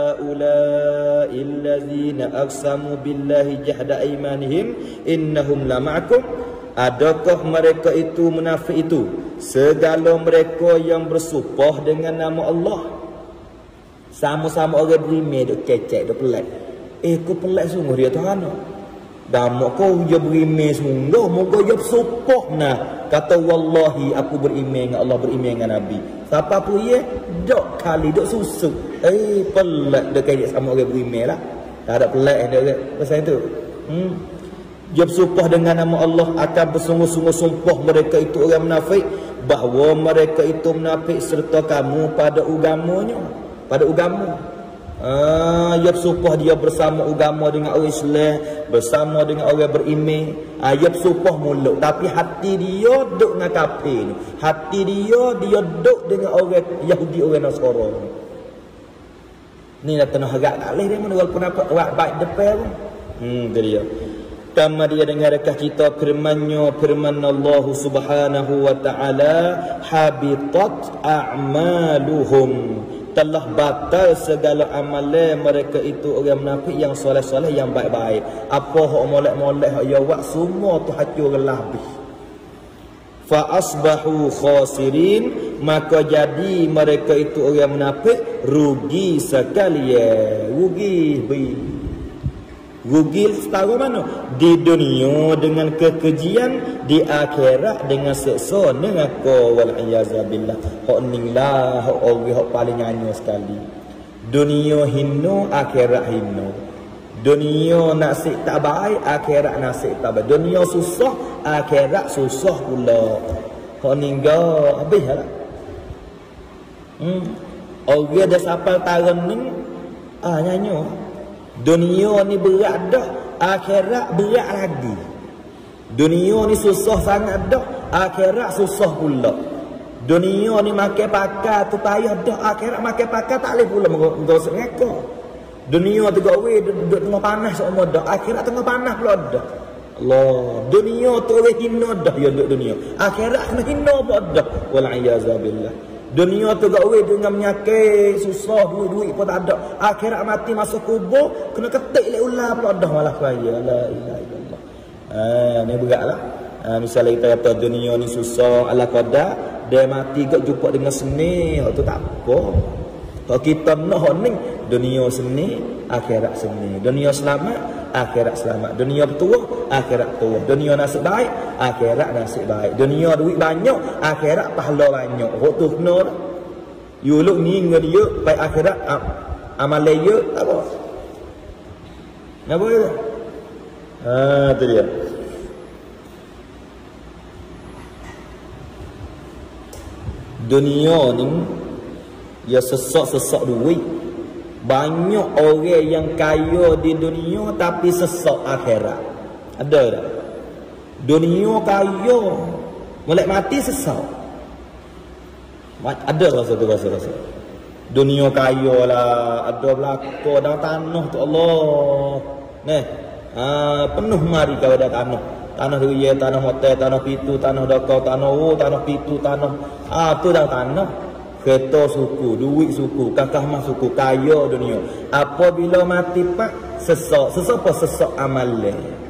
ula'il ladzina aqsamu billahi jahda aimanihim innahum la ma'akum. Adakah mereka itu munafik itu segala mereka yang bersumpah dengan nama Allah, sama-sama orang beriman duk kecek duk pelik. Eh ku pelik sungguh dia Tuhan. Damak kau dia beriman sungguh, moga dia bersumpah nah kata wallahi aku beriman dengan Allah, beriman dengan Nabi. Siapa pun ye dok kali dok susuk. Eh pelik duk kecek sama orang beriman lah. Tak ada pelik dia pasal itu. Hmm. Dia bersumpah dengan nama Allah akan bersungguh-sungguh sumpah mereka itu orang munafik bahawa mereka itu munafik serta kamu pada agamanya, pada agama. Ah, dia bersumpah dia bersama agama dengan orang Islam, bersama dengan orang beriman. Ah, dia bersumpah mulut tapi hati dia duk dengan kafir. Hati dia dia duk dengan orang Yahudi, orang Nasara. Ni dah kena harap tak leh dia mana walaupun apa baik depan. Hmm, dia. Kama dia dengarkah kita firman-Nya, firman Allah Subhanahu wa taala, habitat a'maluhum, telah batal segala amalan mereka itu orang munafik yang soleh-soleh, yang baik-baik. Apa hak molek-molek hak ya buat semua tu hancur habis. Fa asbahu khasirin, maka jadi mereka itu orang munafik rugi sekalian. Rugi bi. Rugi setara mana? Di dunia dengan kekejian, di akhirat dengan seksa neraka wal iazabillah. Hak ninglah hak orang hak paling nyanyi sekali. Dunia hina, akhirat hina. Dunia nasib tak baik, akhirat nasib tak baik. Dunia susah, akhirat susah pula. Hak ninggal habis lah. Hmm. Orang dah sapal taran ni ah nyanyo. Dunia ni berat dah, akhirat berat lagi. Dunia ni susah sangat dah, akhirat susah pula. Dunia ni makan pakai tu payah dah, akhirat makan pakai tak boleh pula menggosok ngekor. Dunia tu gawe duduk tengah panas semua dah, akhirat tengah panas pula dah. Allah, dunia tu orang hina dah ya duduk dunia. Akhirat kena hina pula dah. Wal a'yazabillah. Dunia tu gawe dengan menyakit, susah, duit-duit pun tak ada. Akhirat mati masuk kubur, kena ketik lek ular pula dah malah kaya. La ilaha illallah. Ah, ni beratlah. Ah, misalnya kita kata dunia ni susah, ala qadar, dia mati gak jumpa dengan seni, hak tu tak apa. Kalau kita nak ni, dunia seni, akhirat seni. Dunia selamat, akhirat selamat. Dunia bertuah, akhirat bertuah. Dunia nasib baik, akhirat nasib baik. Dunia duit banyak, akhirat pahala banyak. Hak tu kena. You look ni dengan dia, baik akhirat am, amal dia tak apa. Apa dia? Ah, tu dia. Dunia ni ya sesak-sesak duit. Banyak orang yang kaya di dunia tapi sesak akhirat. Ada tak? Dunia kaya, molek mati sesak. Ada rasa tu rasa-rasa. Dunia kaya lah, ada belaka dalam tanah tu Allah. Nah, ah, penuh mari kau ada tanah. Tanah raya, tanah hotel, tanah pitu, tanah dakau, tanah oh, tanah pitu, tanah apa dah tanah. Kereta suku, duit suku, kakah mah suku, kaya dunia. Apabila mati pak, sesak. Sesak apa? Sesak amalan.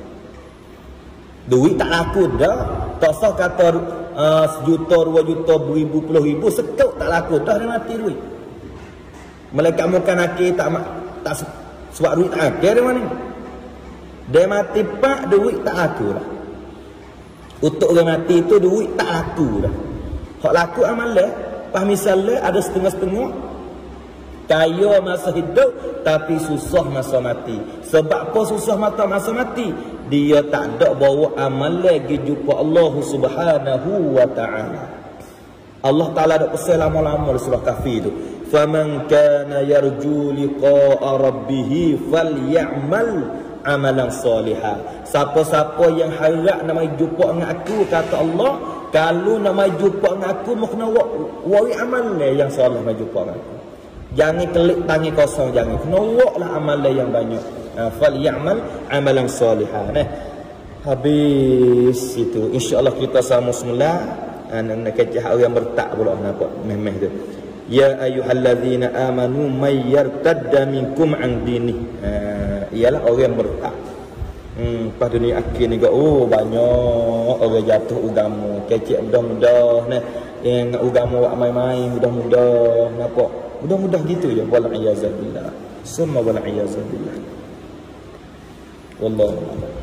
Duit tak laku dah. Tak sah kata uh, sejuta, dua juta, beribu, puluh ribu, sekut tak laku dah dia mati duit. Malaikat muka nakir tak tak sebab duit tak ada dia mana. Dia mati pak, duit tak laku dah. Untuk orang mati itu duit tak laku dah. Hak laku amalan. Pas misalnya ada setengah-setengah kaya masa hidup tapi susah masa mati. Sebab apa susah mata masa mati? Dia tak ada bawa amal lagi jumpa Allah Subhanahu wa taala. Allah taala dak pesan lama-lama di surah Kahfi tu. Faman kana yarju liqa'a rabbih falyamal amalan salihah. Siapa-siapa yang harap nak jumpa dengan aku kata Allah, kalau nak mai jumpa dengan aku, mau kena wari amal yang salah mai jumpa dengan aku. Jangan kelik tangi kosong, jangan. Kena waklah amal yang banyak. Ha, fal ya'mal amalan salihah. Nah, habis itu. InsyaAllah kita sama semula. Ha, nak kecah orang bertak pula nampak meh-meh tu. Ya ayyuhallazina amanu may yartadda minkum an dinih. Ha, ialah orang bertak. Hmm, pas dunia akhir ni oh banyak orang jatuh agama, kecek mudah-mudah nah. Yang agama buat main-main mudah-mudah, nampak? Mudah-mudah gitu je. Wal a'yazabillah. Summa wal a'yazabillah. Wallahu a'lam.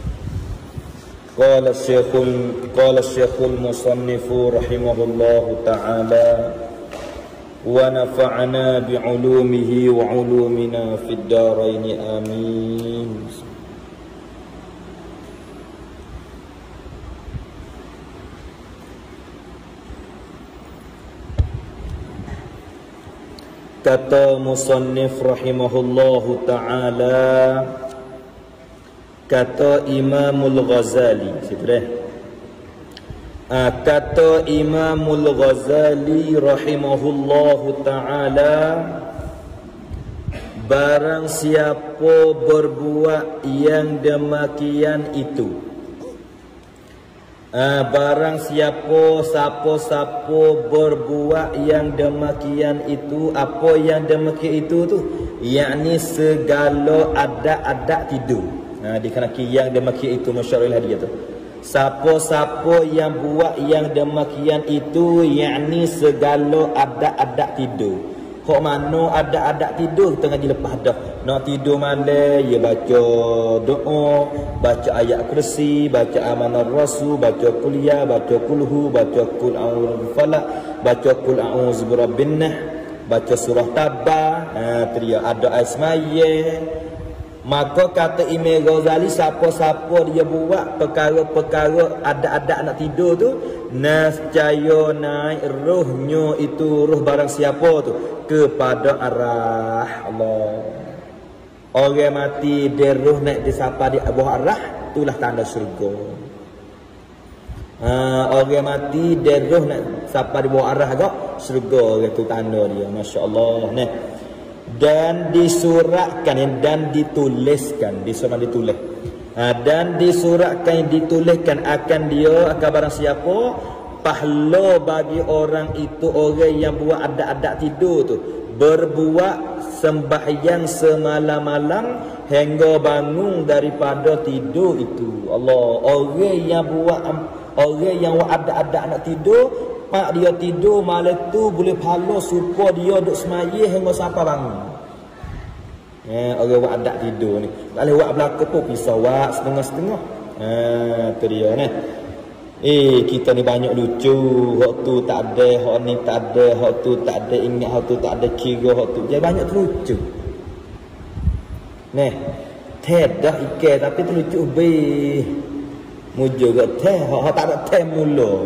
Qala Syekhul qala Syekhul Musannif rahimahullahu ta'ala wa nafa'ana bi'ulumihi wa 'ulumina fid darain amin. Kata musannif rahimahullahu ta'ala, kata Imamul Ghazali, situ dah. Ah, kata Imamul Ghazali rahimahullahu ta'ala, barang siapa berbuat yang demikian itu, Ah, barang siapa siapa-siapa berbuat yang demikian itu, apa yang demikian itu tu, yakni segala adat-adat tidur. Nah, di kana yang demikian itu masyaallah dia tu. Siapa-siapa yang buat yang demikian itu, yakni segala adat-adat tidur. Kok mana adat-adat tidur tengah dilepas dah. Nak tidur malam, ya baca doa, baca ayat kursi, baca amanah rasul, baca kuliah, baca kulhu, baca kul a'udzu falaq, baca kul a'udzu birabbin nas, baca surah tabah. Ha, tu dia ada asmaye. Maka kata Imam Ghazali, siapa-siapa dia buat perkara-perkara ada-ada nak tidur tu, nascaya naik rohnya itu, roh barang siapa tu kepada arah Allah. Orang mati dia roh naik di siapa di bawah arah, itulah tanda syurga. Ha, orang mati dia roh naik siapa di bawah arah agak syurga, itu tanda dia. Masya-Allah. Nah, dan disuratkan dan dituliskan, disurat ditulis. Ha, dan disuratkan dituliskan akan dia akan barang siapa pahala bagi orang itu, orang yang buat ada-ada tidur tu, berbuat sembahyang semalam-malam hingga bangun daripada tidur itu. Allah, orang yang buat orang yang buat ada-ada nak tidur, pak dia tidur malam tu boleh pahala supaya dia duk semaya hingga sampai bangun. Eh, orang buat adat tidur ni. Kalau buat belaka pun pisau buat setengah-setengah. Ha, tu dia ni. Eh, kita ni banyak lucu. Hak tu tak ada, hak ni tak ada, hak tu tak ada ingat, hak tu tak ada kira, hak tu. Jadi banyak lucu. Ni, teh dah ikan tapi tu lucu be. Mujo ke teh, hak tak ada teh mula.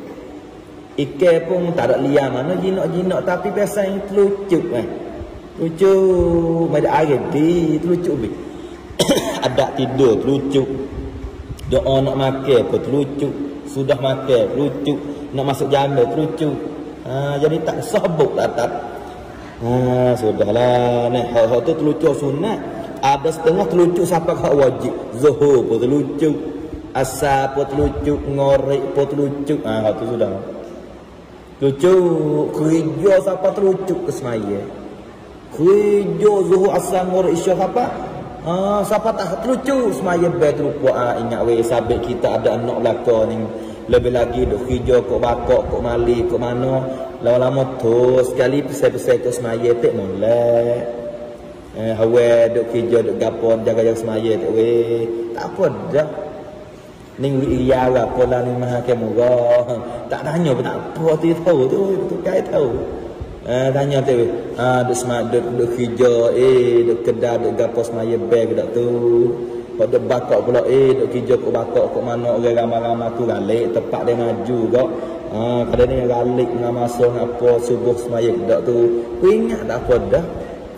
Ikan pun tak ada liar mana jinak-jinak tapi biasanya lucu kan. Lucu macam air di lucu be. Ada tidur lucu. Doa nak makan pun lucu. Sudah makan lucu. Nak masuk jamban lucu. Ha, jadi tak sabuk tak tak. Ha, sudahlah. Nah, hal-hal tu lucu sunat. Ada setengah lucu sampai hak wajib. Zuhur pun lucu. Asar pun lucu, ngorek pun lucu. Ha, hal tu sudah. Lucu kerja sampai lucu ke semaya. Kerja zuhur asar ngorek isyak apa? Ah, siapa tak terlucu semaya bet rupa. Ah, ingat weh sabit kita ada anak belaka ni. Lebih lagi duk kerja kok bakok kok mali kok mana. Lama-lama tu sekali pesai-pesai kok semaya tak molek. Eh, hawe duk kerja duk gapo jaga-jaga semaya tak weh. Tak apa dah. Ning iya apa lah ni maha kemurah. Tak tanya pun tak apa tu tahu tu betul kai tahu. Eh, tanya tu, ah, duk semak, duk, duk kerja, eh, duk kedai, duk gapo semaya beg dak tu. Kau duk bakok pula, eh, duk kerja kau bakok kau mana orang ramai-ramai tu galik, tempat dia maju kau. Ah, kadang ni galik dengan masa apa subuh semaya dak tu. Ku ingat tak apa dah.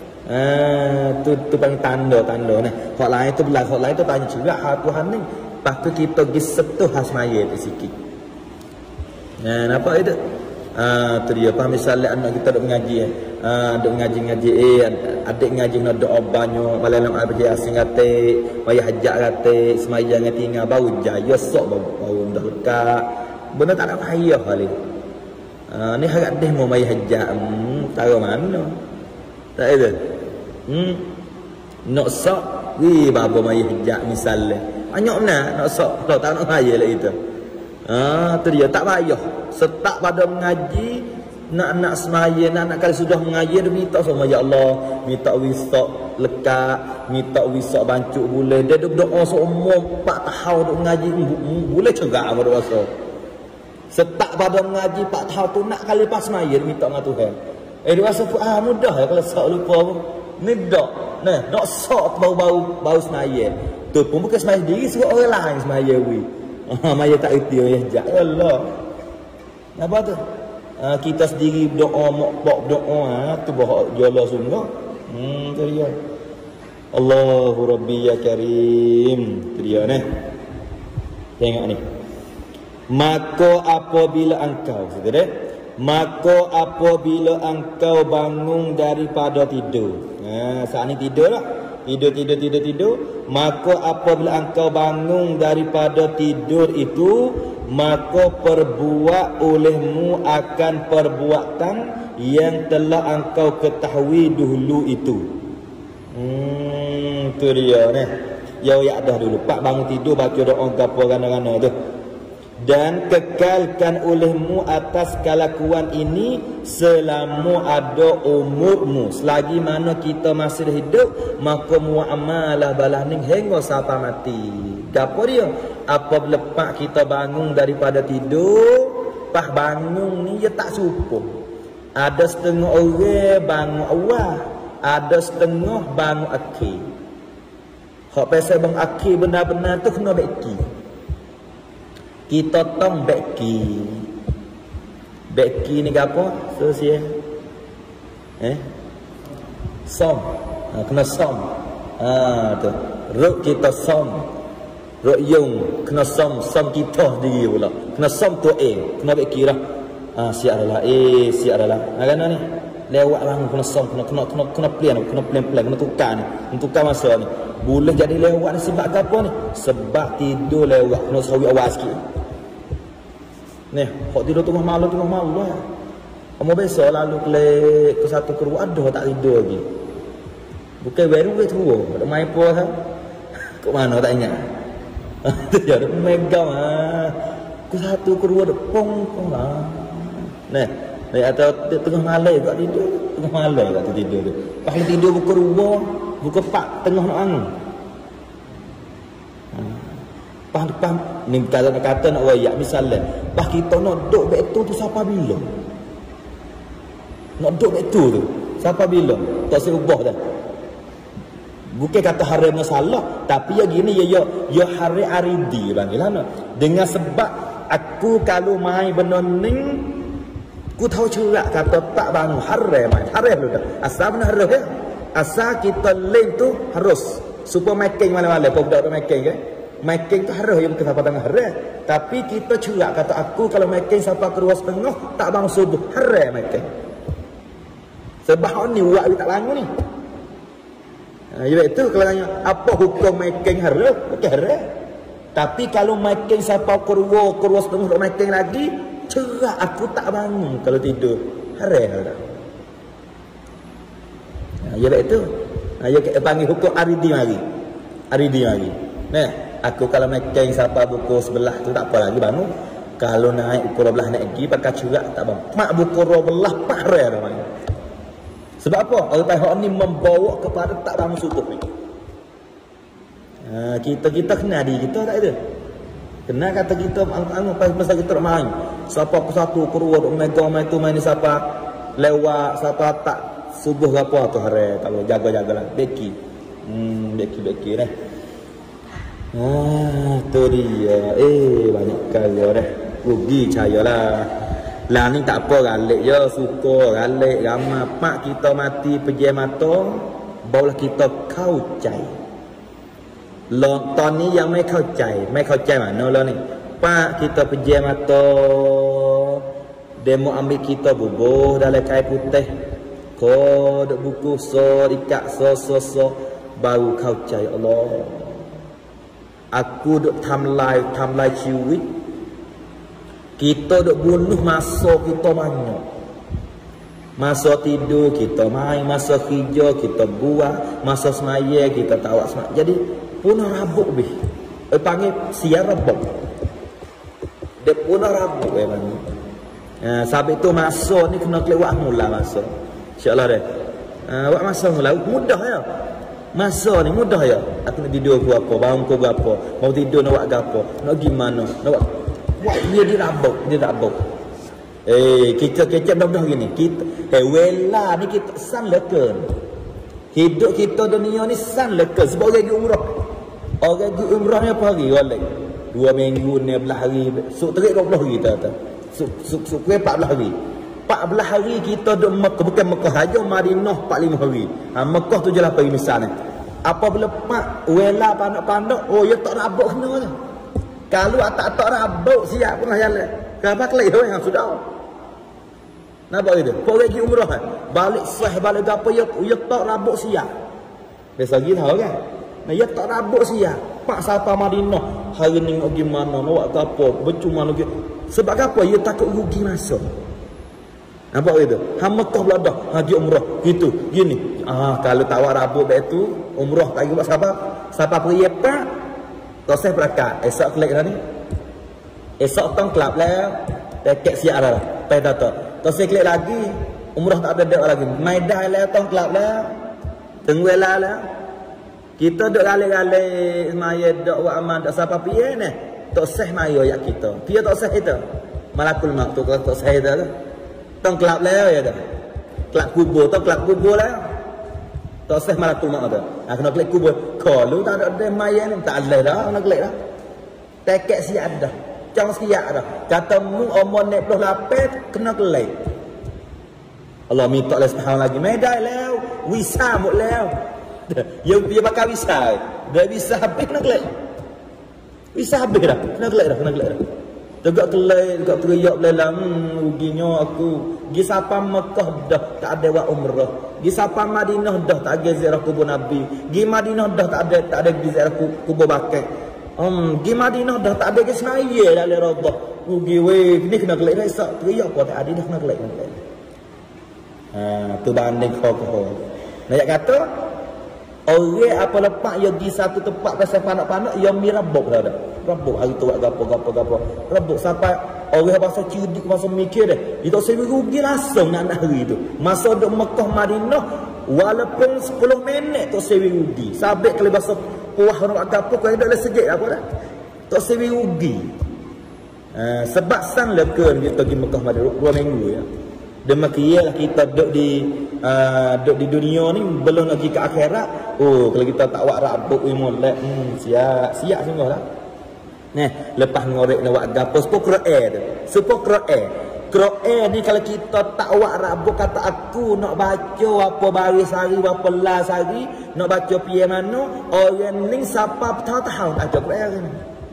Ah, tu tu panggil tanda-tanda nah. Hak lain tu belah, hak lain tu tanya juga hal Tuhan ni. Lepas tu kita pergi setuh semaya tu sikit. Nah, nampak itu? Ah, tu dia. Faham misalnya anak kita duk mengaji eh. Ah, duk mengaji-ngaji eh adik ngaji nak doa banyak, malam nak baca Yasin kate, payah hajat kate, semaya dengan tinggal baru jaya sok baru, baru dah lekat. Benda tak ada payah kali. Ah, ni harap deh mau mai hajat. Hmm, tahu mana? Tak ada. Hmm. Nak sok, wi bapa mai hajat misalnya. Banyak nak nak sok, tak tak nak saya lah itu. Ah, tu dia tak payah. Setak pada mengaji, nak-nak semaya, nak-nak kali sudah mengaji, dia minta sama ya Allah, minta wisak lekat, minta wisak bancuk boleh. Dia duk doa seumur empat tahun duk mengaji, boleh cegak apa doa. Setak pada mengaji empat tahun tu nak kali pas semaya dia minta dengan Tuhan. Eh dia rasa ah mudah ya kalau sok lupa pun. Ni dak. Nah, nak sok bau-bau bau semaya. Tu pun bukan semaya sendiri, suruh orang lain semaya wi. Ah, maya tak erti ya. Allah. Apa tu? Ha, kita sendiri berdoa, mokbok berdoa, ha, tu bahawa jala sungguh. Hmm, tu dia. Allahu Rabbi ya Karim. Tu dia ni. Tengok ni. Maka apabila engkau, saudara, maka apabila engkau bangun daripada tidur. Ha, saat ni tidur lah. Tidur, tidur, tidur, tidur. Maka apabila engkau bangun daripada tidur itu, maka perbuat olehmu akan perbuatan yang telah engkau ketahui dahulu itu. Hmm, tu dia ni. Ya ya dah dulu. Pak bangun tidur baca doa gapo gana-gana tu. Dan kekalkan olehmu atas kelakuan ini selama ada umurmu. Selagi mana kita masih hidup, maka muamalah balah ning hingga sampai mati. Gapo dia? Apabila pak kita bangun daripada tidur, pas bangun ni dia tak subuh. Ada setengah orang bangun awal, ada setengah bangun akhir. Hak pasal bang akhir benar-benar tu kena beki. Kita tong beki. Beki ni apa? Sosial. Eh? Som. Ha, kena som. Ha tu. Ruk kita som. Ruk yung kena som, som kita diri pula. Kena som tu eh, kena beki dah. Ha siap dah. Eh, siap dah. Ha kan ni? Lewat lah kena som, kena kena kena kena plan, kena plan-plan, kena tukar ni. Kena tukar masa ni. Boleh jadi lewat ni sebab apa ni? Sebab tidur lewat, kena sawi awal sikit. Ni, hok tidur tengah malam tengah malam lah. Kamu besok lalu klik ke satu keruah ada tak tidur lagi. Bukan baru ke tu, ada main apa kan? Kok mana tak ingat? Tu je ada megang ah. Ke satu keruah ada pong pong lah. Ni, ni atau tengah malam juga tidur, tengah malam juga tu tidur tu. Kalau tidur buka ruah, buka pak tengah nak angin. Paham-paham ni kalau nak kata nak wayak misalnya bah kita nak duduk betul tu siapa bila nak duduk betul tu siapa bila tak saya ubah dah bukan kata hari masalah tapi ya gini ya ya, ya hari aridi panggil lah dengan sebab aku kalau main benda ni aku tahu cerak kata tak bangun hari main hari dulu dah asal benar hari asal kita lain tu harus supaya making malam-malam apa budak making ke making tu harus yang bukan sampai tengah hari. Tapi kita cerak kata aku kalau making sampai keluar setengah tak bangun subuh hari making. Sebab ni buat tak bangun ni. Ha, ya itu kalau tanya apa hukum making hari? Bukan hari. Tapi kalau making sampai keluar keluar setengah tak making lagi, cerak aku tak bangun kalau tidur hari hari. Ha, ya itu. Ha, ya panggil hukum aridi mari. Aridi mari. Nah, aku kalau making siapa buku sebelah tu tak apa lagi bangun. Kalau naik ukur belah naik lagi pakai curak tak bang. Mak buku belah pare dah main. Sebab apa? Orang pihak ni membawa kepada tak bangun subuh ni. Ha, kita kita kena di kita tak ada. Kena kata kita anu pas masa kita main. Siapa ke satu keluar megang main tu main ni siapa lewat siapa tak subuh ke apa tu hari kalau jaga-jagalah beki. Hmm beki beki dah. Ah, tu dia. Eh, banyak kali dah. Rugi cahaya lah. Lah ni tak apa galik je, suka galik ramai pak kita mati pejam mata, barulah kita kau cai. Long ton ni yang mai kau cai, mai kau cai mana lah ni. Pak kita pejam mata, demo ambil kita bubuh dalam kain putih. Kod buku so ikat so so so baru kau cai Allah. Aku duk tamlai tamlai ciwit. Kita duk bunuh masa kita banyak. Masa tidur kita main, masa kerja kita buat, masa semaya kita tawak semaya. Jadi punah rabuk bih. Eh panggil siar rabuk. Dia punah rabuk eh bang. Ha, sebab itu masa ni kena kelewat mula masa. Insya-Allah deh. Ha, buat masa mula mudah ya. Masa ni mudah ya. Aku nak tidur aku apa, bangun aku apa, mau tidur nak buat apa, nak gimana, nak buat buat dia dirabuk, dia rabuk. Eh, kita kecap dah gini. Kita eh wela ni kita san leken. Hidup kita dunia ni san leken sebab orang pergi umrah. Orang pergi umrah ni apa hari golek? Dua minggu ni belah hari. Suk terik dua puluh hari tak. Suk suk suk empat belas hari. empat belas hari kita duduk Mekah, bukan Mekah saja, Madinah empat puluh lima hari. Ha, Mekah tu je lah pergi misalnya. Apabila pak wela pandak-pandak, oh ya tak rabuk kena je. Kalau tak tak rabuk siap pun lah jalan. Kenapa kelih orang yang sudah. Nampak gitu? Kau pergi umrah kan? Balik sah balik apa ya ya tak rabuk siap. Biasa gitu tahu kan? Nah, ya tak rabuk siap. Pak sapa Madinah, hari ni nak gimana, nak buat apa, bercuma nak. Sebab apa? Ya takut rugi masa. Nampak gitu? Ha Mekah beladah, haji umrah gitu, gini. Ah kalau tawar rabuk baik tu, umrah tak buat siapa? Siapa pergi pak? Tak saya berangkat. Esok klik dah ni. Esok tong kelab lah. Tekek siap dah. Pai dah tu. Tak saya klik lagi. Umrah tak ada dak lagi. Mai dah lah tong kelab lah. Tengwe lah lah. Kita duk gale-gale semaya dak buat amal dak siapa piye ni? Tak sah mayo yak kita. Piye tak sah itu? Malakul maut tu tak sah itu. Tong kelab lah ya dah. Kelab kubur, tong kelab kubur lah. Tak sah malah tu mak tu. Ha, kena klik kubur. Kalau tak ada dia mayan tak ada dah, kena klik dah. Tekek siap dah. Cang siap dah. Kata mu umur enam puluh lapan kena klik. Allah minta Allah Subhanahu lagi. Medai lew, wisa muk lew. Dia dia bakal wisa. Dia wisa habis kena klik. Wisa habis dah. Kena klik dah, kena klik dah. Tegak kelai, tegak teriak belalang, hmm, ruginya aku. Gi sapa Mekah dah tak ada wa umrah. Gi sapa Madinah dah tak ada ziarah kubur Nabi. Gi Madinah dah tak ada tak ada ziarah kubur Bakar. Hmm, gi Madinah dah tak ada ke Senaya dalam Raudhah. Rugi weh, ni kena kelai dah isak. Teriak apa tak ada dah kena kelai. Ha, tu banding kau-kau. Nak kata orang apa lepak yang di satu tempat pasal panak-panak yang mirabuk dah dah. Rabuk hari tu buat gapo gapo gapo. Rabuk sampai orang bahasa cerdik bahasa mikir dah. Dia tak sewi rugi langsung nak nak hari tu. Masa duk Mekah Madinah walaupun sepuluh minit tak sewi rugi. Sabit kalau bahasa puah nak gapo kau dah sejak apa dah. Tak sewi rugi. Uh, sebab sang lekun kita pergi Mekah Madinah dua minggu ya. Demikianlah kita duduk di uh, duduk di dunia ni belum lagi ke akhirat. Oh kalau kita tak buat rabuk we molek hmm siap siap sungguh lah. Nah, lepas ngorek nak buat gapo sepuluh Quran tu. sepuluh Quran. Quran ni kalau kita tak buat rabuk kata aku nak baca apa baris hari apa las hari nak baca piye mana orang ni siapa tahu-tahu tak baca Quran ni.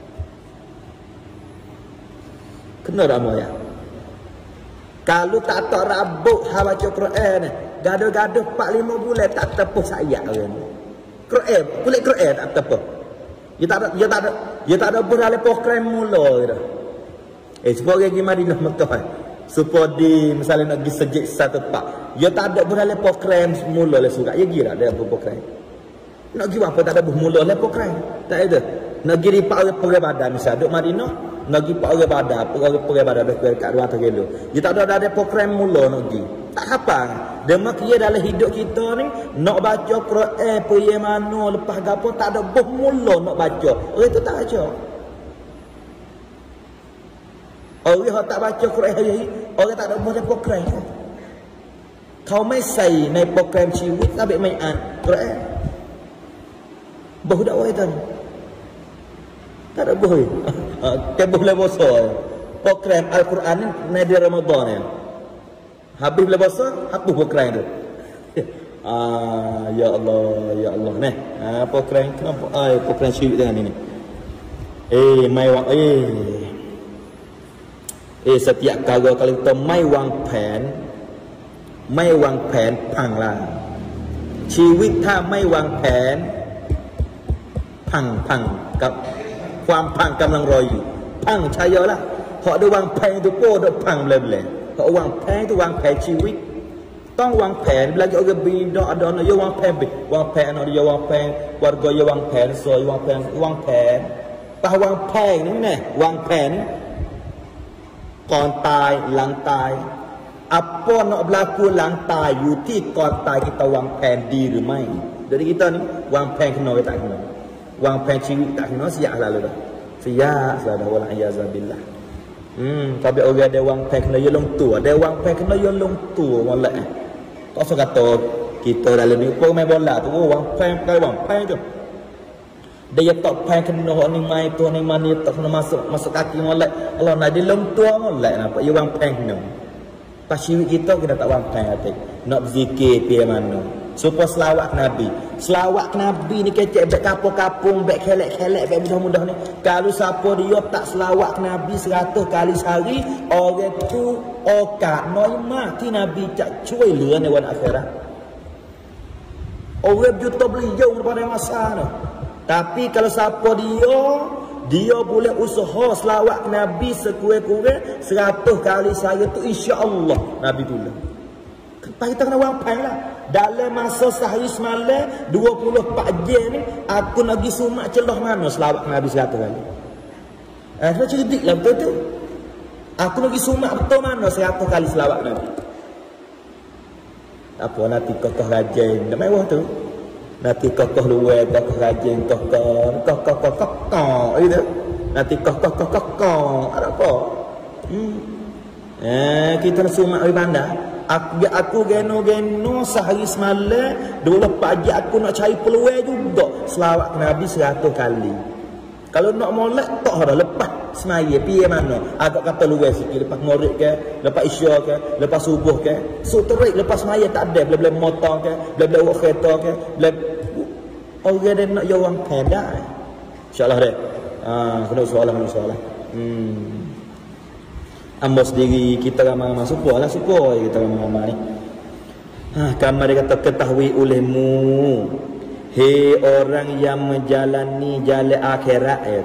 Kena dak mo ya. Kalau tak tak rabuk ha baca Quran ni, gaduh-gaduh empat lima bulan tak tepuh sayat orang ni. Quran, kulit Quran tak tepuh. Dia tak ada, dia tak ada, dia tak ada beralih program mula gitu. Eh, supaya pergi Madinah Mekah. Supaya di misalnya nak pergi sejik satu tempat, dia tak ada beralih program mula lah surat. Ya kira ada program. Nak pergi apa tak ada bermula lah program. Tak ada. Nak pergi pak orang pergi badan misalnya duduk Madinah, nak pergi pak orang badan, pergi pergi badan dekat dua ratus kilo. Dia tak ada ada program mula nak pergi. Tak apa. Demak ia dalam hidup kita ni nak baca Quran pergi mana lepas gapo tak ada boh mula nak baca. Orang tu tak baca. Orang yang tak baca Quran hari orang tak ada boh program. Kau mai saiในโปรแกรมชีวิตtak baik mai an Quran. Boh dak wai tan. Tak ada boh. Tak boleh boso. Program Al-Quran niในเดือนรอมฎอนni. Habis bila puasa, hapus program tu. Ah, ya Allah, ya Allah. Nah, ah, program kenapa? Ah, program syirik dengan ini. Eh, mai wang eh. Eh, setiap kali kalau kita mai wang pen, mai wang pen พัง lah. ชีวิตถ้าไม่วางแผนพังพังกับความพังกำลังรออยู่พังใช่เยอะละเพราะได้วางแผนตัวโก้ได้พังเลยเพราะวางแผนตัววางแผนชีวิตต้องวางแผนเวลาจะเอากระบี่ดอกดอนอย่าวางแผนไปวางแผนอย่าวางแผนวัดก็อย่าวางแผนซอยวางแผนวางแผนแต่วางแผนนี่ไงวางแผนก่อนตายหลังตายapa nak berlakuหลังตายอยู่ที่ก่อนตายkitaวางแผนดีหรือไม่jadi kita ni วางแผน kena tak kena วางแผนชีวิตtak kena siap selalu dah siap selalu wal iazabillah. Hmm, tapi orang ada wang pen kena yolong tua, ada wang pen kena yolong tua molek. Tak usah kata kita dalam ni pun main bola tu wang pen kai wang pen tu. Dia tak pen kena ni mai tu ni mani tak kena masuk masuk kaki molek. Allah nak dia long tua molek nampak ya wang pen kena. Pas syirik kita kita tak wang pen hati. Nak berzikir pi mana. Supaya selawat Nabi. Selawat Nabi ni kecek bek kapung-kapung, bek kelek-kelek, bek mudah-mudah ni. Kalau siapa dia tak selawat Nabi seratus kali sehari, orang tu okak noi mati Nabi cak cuy lửaในวัน akhirat. Orang juta beliau pada masa tu. Tapi kalau siapa dia, dia boleh usaha selawat Nabi sekurang-kurang seratus kali sehari tu insya-Allah Nabi tulang. Lepas kita kena wampai lah. Dalam masa sehari semalam dua puluh empat jam ni aku nak pergi sumak celah mana selawat Nabi seratus kali. Eh, saya cerdik lah betul tu. Aku nak pergi sumak betul mana seratus kali selawat Nabi. Apa nanti kokoh rajin. Dah mewah tu. Nanti kokoh luar, kokoh rajin, kokoh, kokoh, kokoh, kokoh. Gitu. Nanti kokoh, kokoh, kokoh. Ada apa? Hmm. Eh, kita nak sumak di bandar. Aku aku geno-geno sehari semalam dua puluh empat jam aku nak cari peluang juga selawat ke Nabi seratus kali. Kalau nak molek tak ada lepas semaya piye mana? Agak kata luar sikit lepas maghrib ke, lepas isya ke, lepas subuh ke. So terik lepas semaya tak ada bila-bila motor ke, bila-bila awak kereta ke, bila orang dia nak yo orang pada. Insya-Allah deh. Ah, kena soalan kena soalan. Hmm. Ambo sendiri kita ramai-ramai suka lah suka kita ramai-ramai ni. Ha, kamar dia kata ketahui olehmu hei orang yang menjalani jalan akhirat ya.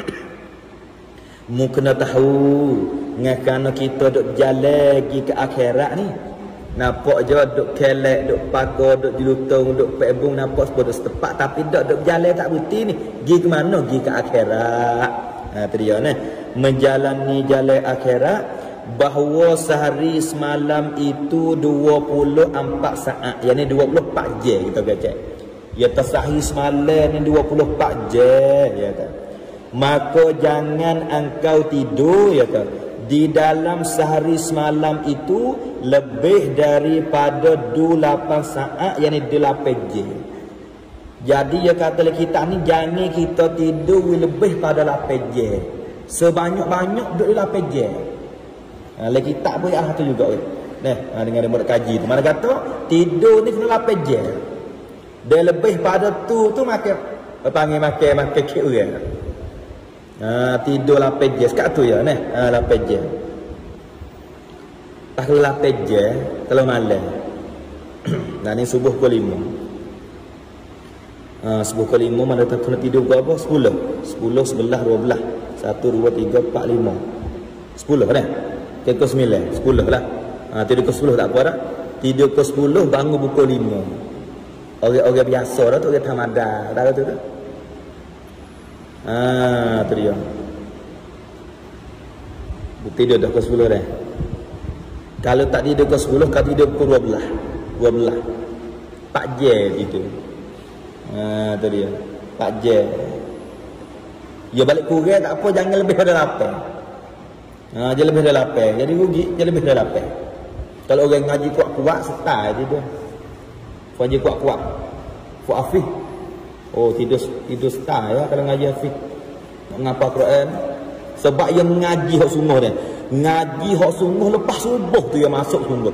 Mu kena tahu ngakana kita duk jalan pergi ke akhirat ni. Nampak je duk kelek, duk pagar, duk dilutung, duk pebung nampak sepuluh setepak tapi duk duk jalan tak berhenti ni. Pergi ke mana? Pergi ke akhirat. Ha tu dia ni. Menjalani jalan akhirat bahawa sehari semalam itu dua puluh empat saat, yakni dua puluh empat jam kita baca. Ya sehari semalam ni dua puluh empat jam ya kan. Maka jangan engkau tidur ya kan. Di dalam sehari semalam itu lebih daripada dua puluh lapan saat, yakni delapan jam. Jadi ya kata kita ni jangan kita tidur lebih pada lapan jam. Sebanyak-banyak duduk lapan jam. Ha, lagi tak boleh ah tu juga weh. Nah, ha, dengan dia buat kaji tu. Mana kata tidur ni kena lapan jam. Dia lebih pada tu tu makan panggil makan makan kek orang. Ha, tidur lapan jam sekat tu ya nah. Ha, lapan jam. Tak kalau lapan jam kalau malam. Nah ni subuh pukul lima. Ha, subuh pukul lima mana tak kena tidur berapa? sepuluh. sepuluh, sebelas, dua belas. Satu, dua, tiga, empat, lima. Sepuluh kan? Ke sembilan. Sepuluh lah. Ha, tidur ke sepuluh tak apa dah. Tidur ke sepuluh, bangun pukul lima. Orang-orang biasa dah tu, orang tamada. Tak kata tu? Haa, tu dia. Tidur dah ke sepuluh dah. Kalau tak tidur ke sepuluh, kau tidur pukul dua belas. dua belas. empat jam tidur. Haa, tu dia. empat jam. Ya balik kurang tak apa, jangan lebih dari lapan. Ha, jangan lebih dari lapan. Jadi rugi, jangan lebih dari lapan. Kalau orang ngaji kuat-kuat, setai je dia. Ngaji kuat-kuat. Fuad Afif. Oh, tidur tidur setai ya kalau ngaji Afif. Mengapa Quran? Sebab yang ngaji hak sungguh dia. Ngaji hak sungguh lepas subuh tu yang masuk sungguh.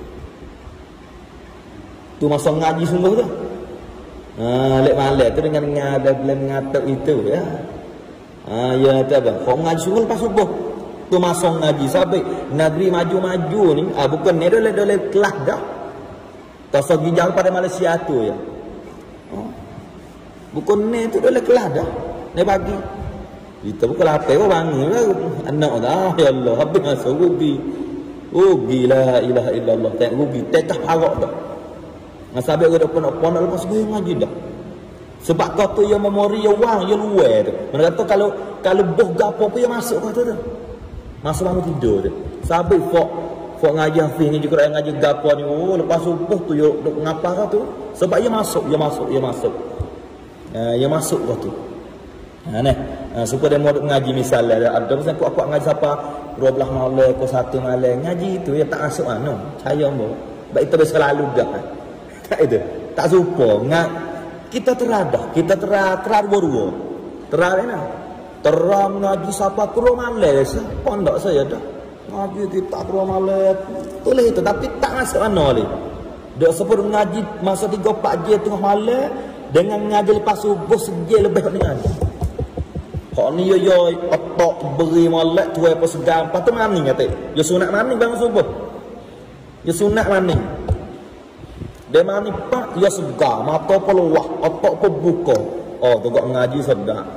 Tu masuk ngaji sungguh tu. Ha, lek malam tu dengan ngada belum ngatak itu ya. Ah ya tak apa. Kau ngaji sungguh lepas subuh. Tu masuk ngaji sampai negeri maju-maju ni. Ah bukan ni dole-dole kelas dah. Tak segi jauh pada Malaysia tu ya. Oh. Bukan ni tu dole kelas dah. Ni pagi. Kita bukan lapar kau bangun lah. Anak dah ya Allah habis masuk rugi. Rugi la ilaha illallah. Tak rugi tekah parok dah. Masa habis ada pon-pon lepas gue ngaji dah. Sebab kau tu yang memori yang wang yang luar tu. Mana kata kalau kalau boh gapo pun yang masuk kau tu tu. Masuk bangun tidur tu. Sampai fok fok ngaji Hafiz ni juga yang ngaji gapo ni. Oh lepas subuh tu yo duk ngapa kau tu? Sebab ia masuk, ia masuk, ia masuk. Uh, ia masuk kau tu. Ha nah. Uh, supaya dia mau ngaji misalnya ada pasal aku aku ngaji siapa dua belas malam ke satu malam ngaji tu ya tak masuk anu. Saya mo. Baik itu selalu dah. Tak itu. Tak supo ngak kita teradah, kita terar terar buru. Terar mana? Terar ngaji siapa ke malam pondok saya dah. Ngaji kita ke malam. Tulis itu tapi tak masuk mana ni. Dak sepuluh ngaji masa tiga empat jam tengah malam dengan ngaji lepas subuh sejam lebih ni ngaji. Kok ni yo yo otak beri molek tu apa sedang apa tu maning kata. Yo sunat maning bangun subuh. Yo sunat maning. Dia mani pak ya segar, mata peluah, otak pun buka. Oh, tu kok ngaji sedap.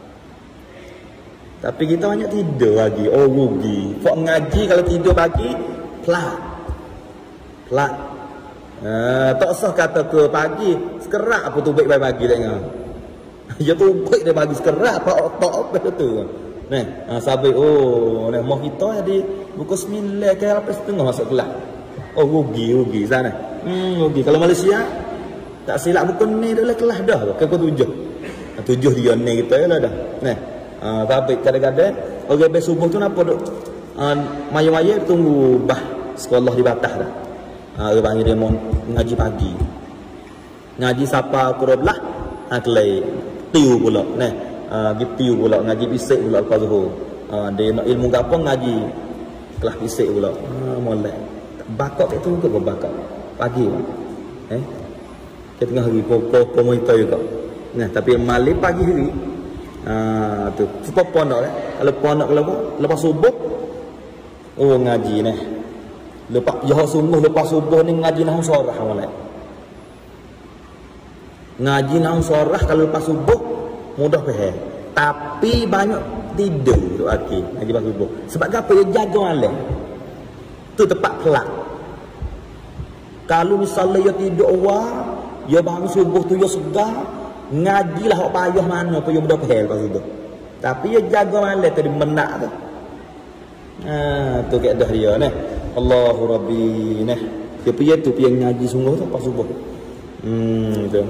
Tapi kita banyak tidur lagi. Oh, rugi. Kok ngaji kalau tidur pagi plat. Plat. Ah, tak usah kata ke pagi, sekerak apa tu baik pagi tengok. Ya tu baik dia pagi sekerak apa otak apa tu. Nah, ah, sabai oh, nah mau kita jadi pukul sembilan ke lapan setengah masuk kelas. Oh, rugi, rugi sana. Hmm, rugi. Kalau Malaysia tak silap bukan ni dah kelas dah. Ke pukul tujuh. Tujuh dia ni kita lah dah. Nah, ah, tapi kadang-kadang orang okay, subuh tu nampak duk ah, maya-maya tunggu bah sekolah di batas dah. Ha, orang panggil dia ngaji pagi. Ngaji siapa kurang belah, ha, kelai tiu pula. Nah, ha, gitu tiu pula, ngaji bisik pula lepas zuhur. Ha, dia nak ilmu apa ngaji kelas bisik pula. Ha, molek. Bakak itu juga berbakak. Pagi. Eh? Kita tengah hari pokok monitor juga. Nah, tapi malik pagi hari. Ah, tu. Sebab pondok eh. Kalau pondok kalau lepas subuh oh ngaji nah. Lepas jauh sungguh lepas subuh ni ngaji nahwu sorah molek. Ngaji nahwu sorah kalau lepas subuh mudah faham. Tapi banyak tidur tu akhir ngaji lepas subuh. Sebab apa dia jaga malam. Tu tempat kelak. Kalau misalnya dia tidur awal, dia bangun subuh tu dia segar, ngajilah hak payah mana pun dia mudah faham lepas subuh. Tapi dia jaga malam tadi menak tu. Ha, tu kaedah dia nah. Allahu Rabbi nah. Dia pergi tu pergi ngaji sungguh tu pas subuh. Hmm tu.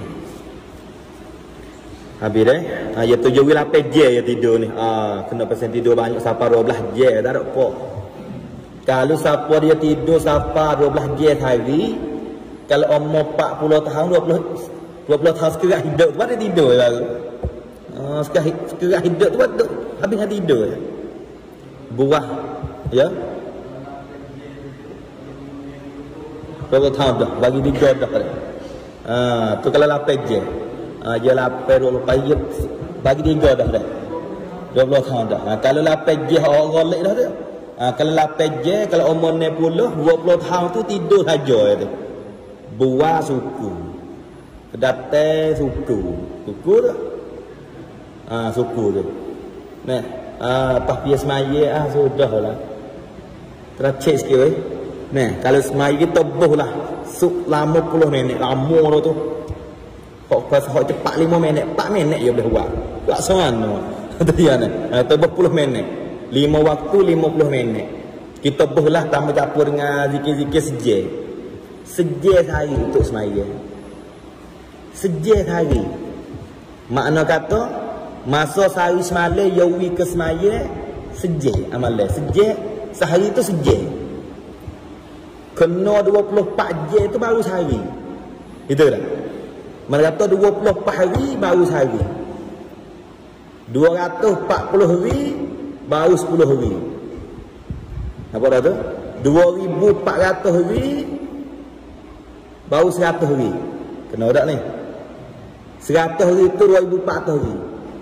Habis dah. Ha, dia tujuh lapan je dia tidur ni. Ah, ha, kena pasal tidur banyak sampai dua belas je tak ada apa. Kalau siapa dia tidur sampai dua belas je hari, kalau umur empat puluh tahun dua puluh dua puluh tahun sekarang hidup tu dia tidur baru. Ah, sekarang sekarang hidup tu habis tidur. Buah ya. Berapa tahun dah? Bagi tiga dah. Ah, tu kalau lapan je. Ah, dia lapan dua puluh pagi bagi tiga dah dah. dua puluh tahun dah. Ah, kalau lapan je orang golek dah tu. Ah, kalau lapan je kalau umur enam puluh dua puluh tahun tu tidur saja tu. Buah suku. Kedate suku. Suku tu. Ah, suku tu. Nah, ah, pas dia semaya ah sudahlah. Teracik sikit weh. Nah, kalau semaya kita bohlah suk lama puluh minit lama tu. Kok pas hok cepat lima minit, empat minit je boleh buat. Buat sono. Tu dia nah. Atau berpuluh minit. lima waktu lima puluh minit. Kita bohlah tambah campur dengan zikir-zikir sejak. Sejak hari untuk semaya. Sejak hari. Makna kata masa sehari semalam yawi ke semaya sejak amalan. Sejak sehari tu sejak. Kena dua puluh empat jam tu baru sehari. Itu dah. Mereka kata dua puluh empat hari baru sehari. dua ratus empat puluh hari baru sepuluh hari. Apa dah tu? dua ribu empat ratus hari baru seratus hari. Kena tak ni? seratus hari tu dua ribu empat ratus hari.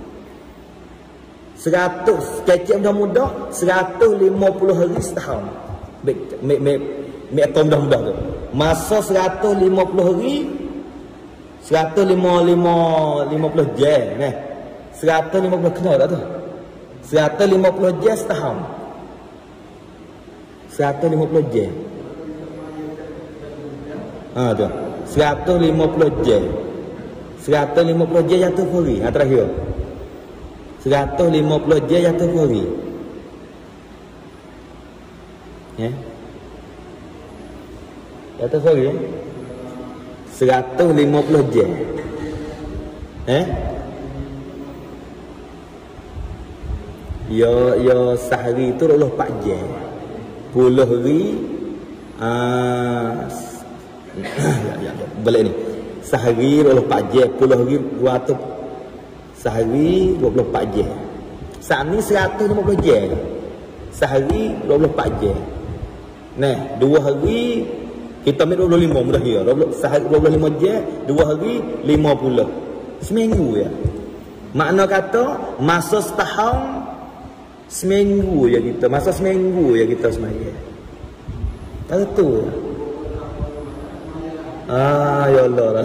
seratus kecil mudah-mudah seratus lima puluh hari setahun. Mek mek mek mek mudah-mudah tu. Masa seratus lima puluh hari seratus lima puluh lima puluh jam nah. seratus lima puluh kena tak tu? seratus lima puluh jam setahun. seratus lima puluh jam. Ha tu. seratus lima puluh jam. seratus lima puluh jam jatuh hari. Ha terakhir. seratus lima puluh jam jatuh hari. Ya. Jatuh hari ya. seratus lima puluh jam. Eh? Ya ya sehari tu dua puluh empat jam. Puluh hari ah ya ya balik ni. Sehari dua puluh empat jam, puluh hari dua ratus. Sehari dua puluh empat jam. Saat ni seratus lima puluh jam. Sehari dua puluh empat jam. Nah, dua hari kita ambil dua puluh lima mudah ya. Sehari dua puluh lima jam, dua hari lima puluh. Seminggu ya. Makna kata masa setahun seminggu ya kita. Masa seminggu ya kita semaya. Tak betul. Ah ya Allah.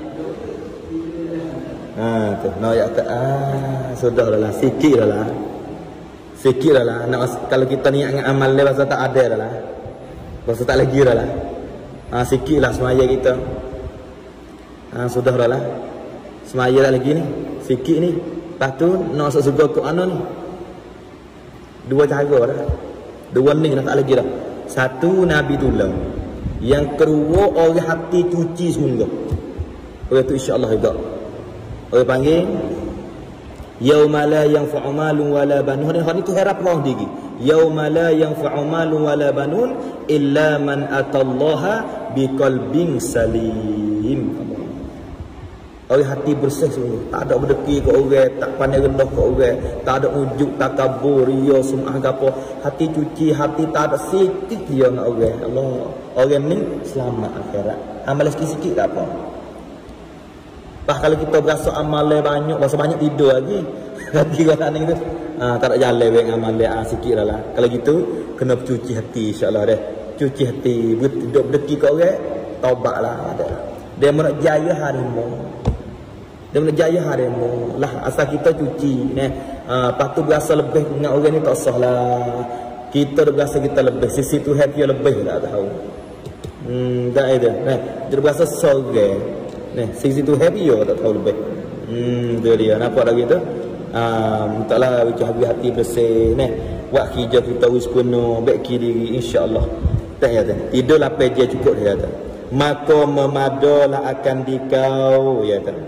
Ah tu. Nak ya tak. Ah sudah lah. Sikit lah. Sikit lah. Nak kalau kita niat dengan amal dia pasal tak ada lah. Pasal tak lagi lah. Ah sikit lah semaya kita. Ah sudah lah. Semaya tak lagi ni. Sikit ni. Lepas tu nak masuk surga ke mana ni? Dua cara dah. Dua ni dah tak lagi dah. Satu Nabi tolong. Yang kedua orang hati cuci sungguh. Orang tu insya-Allah juga. Orang panggil yauma la yanfa'u malun wala banun. Hari tu harap orang tinggi. yauma la yanfa'u malun wala banun illa man atallaha biqalbin salim. Orang hati bersih semua, tak ada berdeki ke orang, tak pandai rendah ke orang, tak ada ujuk, tak kabur, ria, sum'ah ke apa. Hati cuci, hati tak ada sikit dia dengan orang. Allah, orang ni selamat akhirat. Amal sikit-sikit tak apa. Bah kalau kita berasa amal banyak, berasa banyak tidur lagi. Hati orang ni tu, ha, tak ada jalan dengan amal ah, sikit lah lah. Kalau gitu, kena cuci hati insyaAllah deh. Cuci hati, duduk berdeki ke orang, taubat lah. Dia nak jaya harimau. Dia nak jaya harimau lah, asal kita cuci ni. Ha, lepas tu berasa lebih dengan orang ni tak sah lah. Kita dah berasa kita lebih, sisi Tuhan dia lebih tak tahu. Hmm, tak ada. Nah, dia berasa sorang. Nah, sisi Tuhan dia tak tahu lebih. Hmm, tu dia. Nampak lagi tu? Ah, mintalah wujud hati bersih ni. Buat kerja kita wis penuh, baik diri insya-Allah. Tak ya, tidur lapan jam cukup dia kata. Maka memadalah akan dikau ya kata.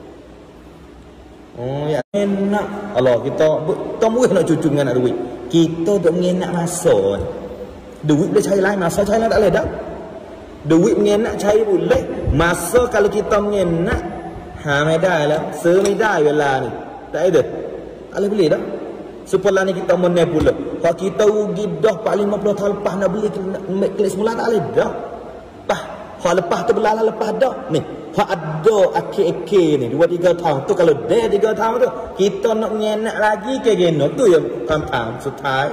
Oh ya enak. Allah kita tak boleh nak cucu dengan duit. Kita duk mengenak masa. Duit boleh cari lain, masa cari lain tak boleh dah. Duit mengenak cari boleh. Masa kalau kita mengenak ha medai lah, semedai lah ni. Tak ada. Tak boleh dah. Supaya ni kita menai pula. Kalau kita rugi dah empat puluh lima puluh tahun lepas nak beli kelas semula tak boleh dah. Pah, kalau lepas tu belalah lepas dah. Ni hak ada akhir-akhir ni dua tiga tahun tu, kalau dia tiga tahun tu kita nak mengenak lagi ke geno tu yang pam-pam sutai.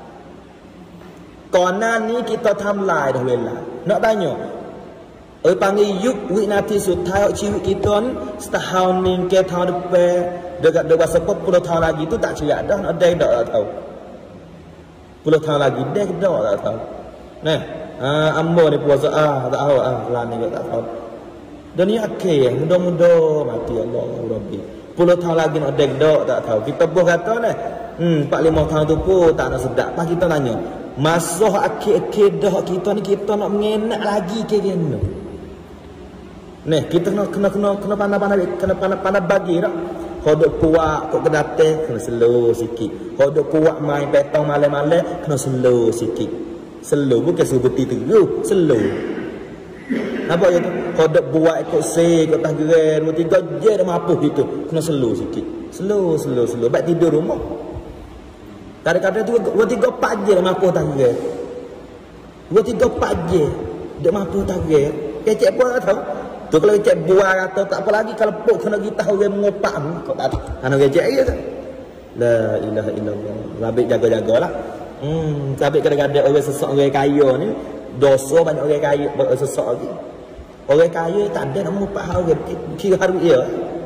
Kona ni kita tamlai dah wela. Nak tanya. Oi panggil yuk wik nanti sutai ciwik kita ni setahun ni ke tahun depan dekat dekat sepuluh puluh tahun lagi tu tak cerak dah, nak ada dak tahu. Puluh tahun lagi dah dak tak tahu. Nah, ah ambo ni puasa ah tak tahu ah lan ni tak tahu. Dan ni akhir, mudah-mudah mati Allah Rabbi. Puluh tahun lagi nak dek-dek tak tahu. Kita buh kata ni, hmm, empat lima tahun tu pun tak nak sedap. Pas kita tanya, masa akhir-akhir dah kita ni, kita nak mengenak lagi ke gini. Ni, kita kena kena kena kena pandai-pandai, kena pandai-pandai bagi tak? Kalau duk kuat, kau kedate, kena slow sikit. Kalau duk kuat main petang malam-malam, kena slow sikit. Slow, bukan seperti teruk, slow. Apa ya tu? Kodok buat ikut se, ikut tahgeran, dua tiga je dah mampu gitu. Kena slow sikit. Slow, slow, slow. Baik tidur rumah. Kadang-kadang tu dua tiga empat je dah mampu tahgeran. Dua tiga empat je dah mampu tahgeran. Kecek pun tak tahu. Tu kalau kecek buat kata tak apa lagi kalau pok kena kita orang mengopak kau tak tahu. Ana kecek ya tu. La ilaha illallah. Labik jaga-jagalah. Hmm, tapi kadang-kadang orang sesak orang kaya ni dosa banyak orang kaya sesak lagi. Orang kaya tak ada nak mengupak orang kira harus dia.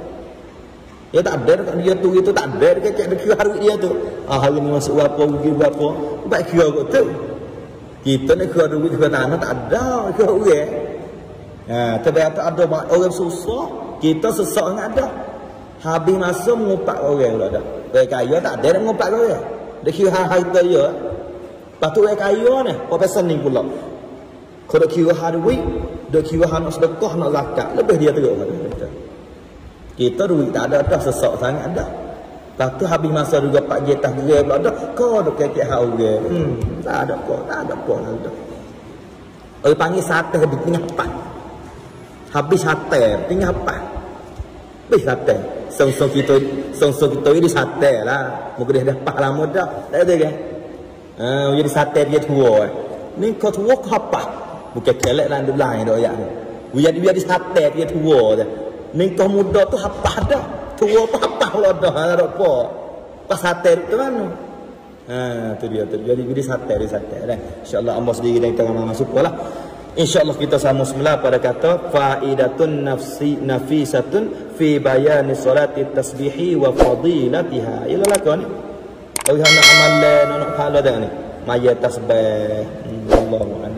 Dia tak ada dekat dia tu itu tak ada dekat cek kira harus dia tu. Ah hari ni masuk berapa rugi berapa. Baik kira kau tu. Kita ni kira duit kira tanah tak ada kira orang. Ha, ternyata ada orang susah, kita sesak dengan ada. Habis masa mengupak orang pula dah. Orang kaya tak ada nak mengupak orang. Dia kira harta dia. Lepas tu orang kaya ni, apa pesan ni pula. Kalau kira hari duit, dia kira nak sedekah, nak zakat, lebih dia teruk kita. Kita duit tak ada dah, sesak sangat dah. Lepas tu habis masa juga pak jetah gerai pula dah, kau dah kekek hak orang. Hmm, tak ada apa, tak ada apa lah dah. Orang panggil sate habis tengah empat. Habis sate, tengah empat. Habis sate. Song-song kita, song-song kita ini sate lah. Mungkin dia dah empat lama dah. Tak ada kan? Ah, jadi sate dia tua. Ni kau tua kau apa? Bukan kelek lah dia lain dah ayat ni. Biar dia di sate dia tua je. Ni kau muda tu apa dah? Tua apa apa lah dah, ada apa? Pas sate tu mana? Ha, tu dia tu. Jadi di sate di sate dah. Insya-Allah Allah sendiri dan kita akan masuk lah. InsyaAllah kita sama semula pada kata faidatun nafsi nafisatun fi bayani salati tasbihi wa fadilatiha. Ialah lah kau ni. Orang nak amalan, nak pahala dah ni. Maya tasbih. Allah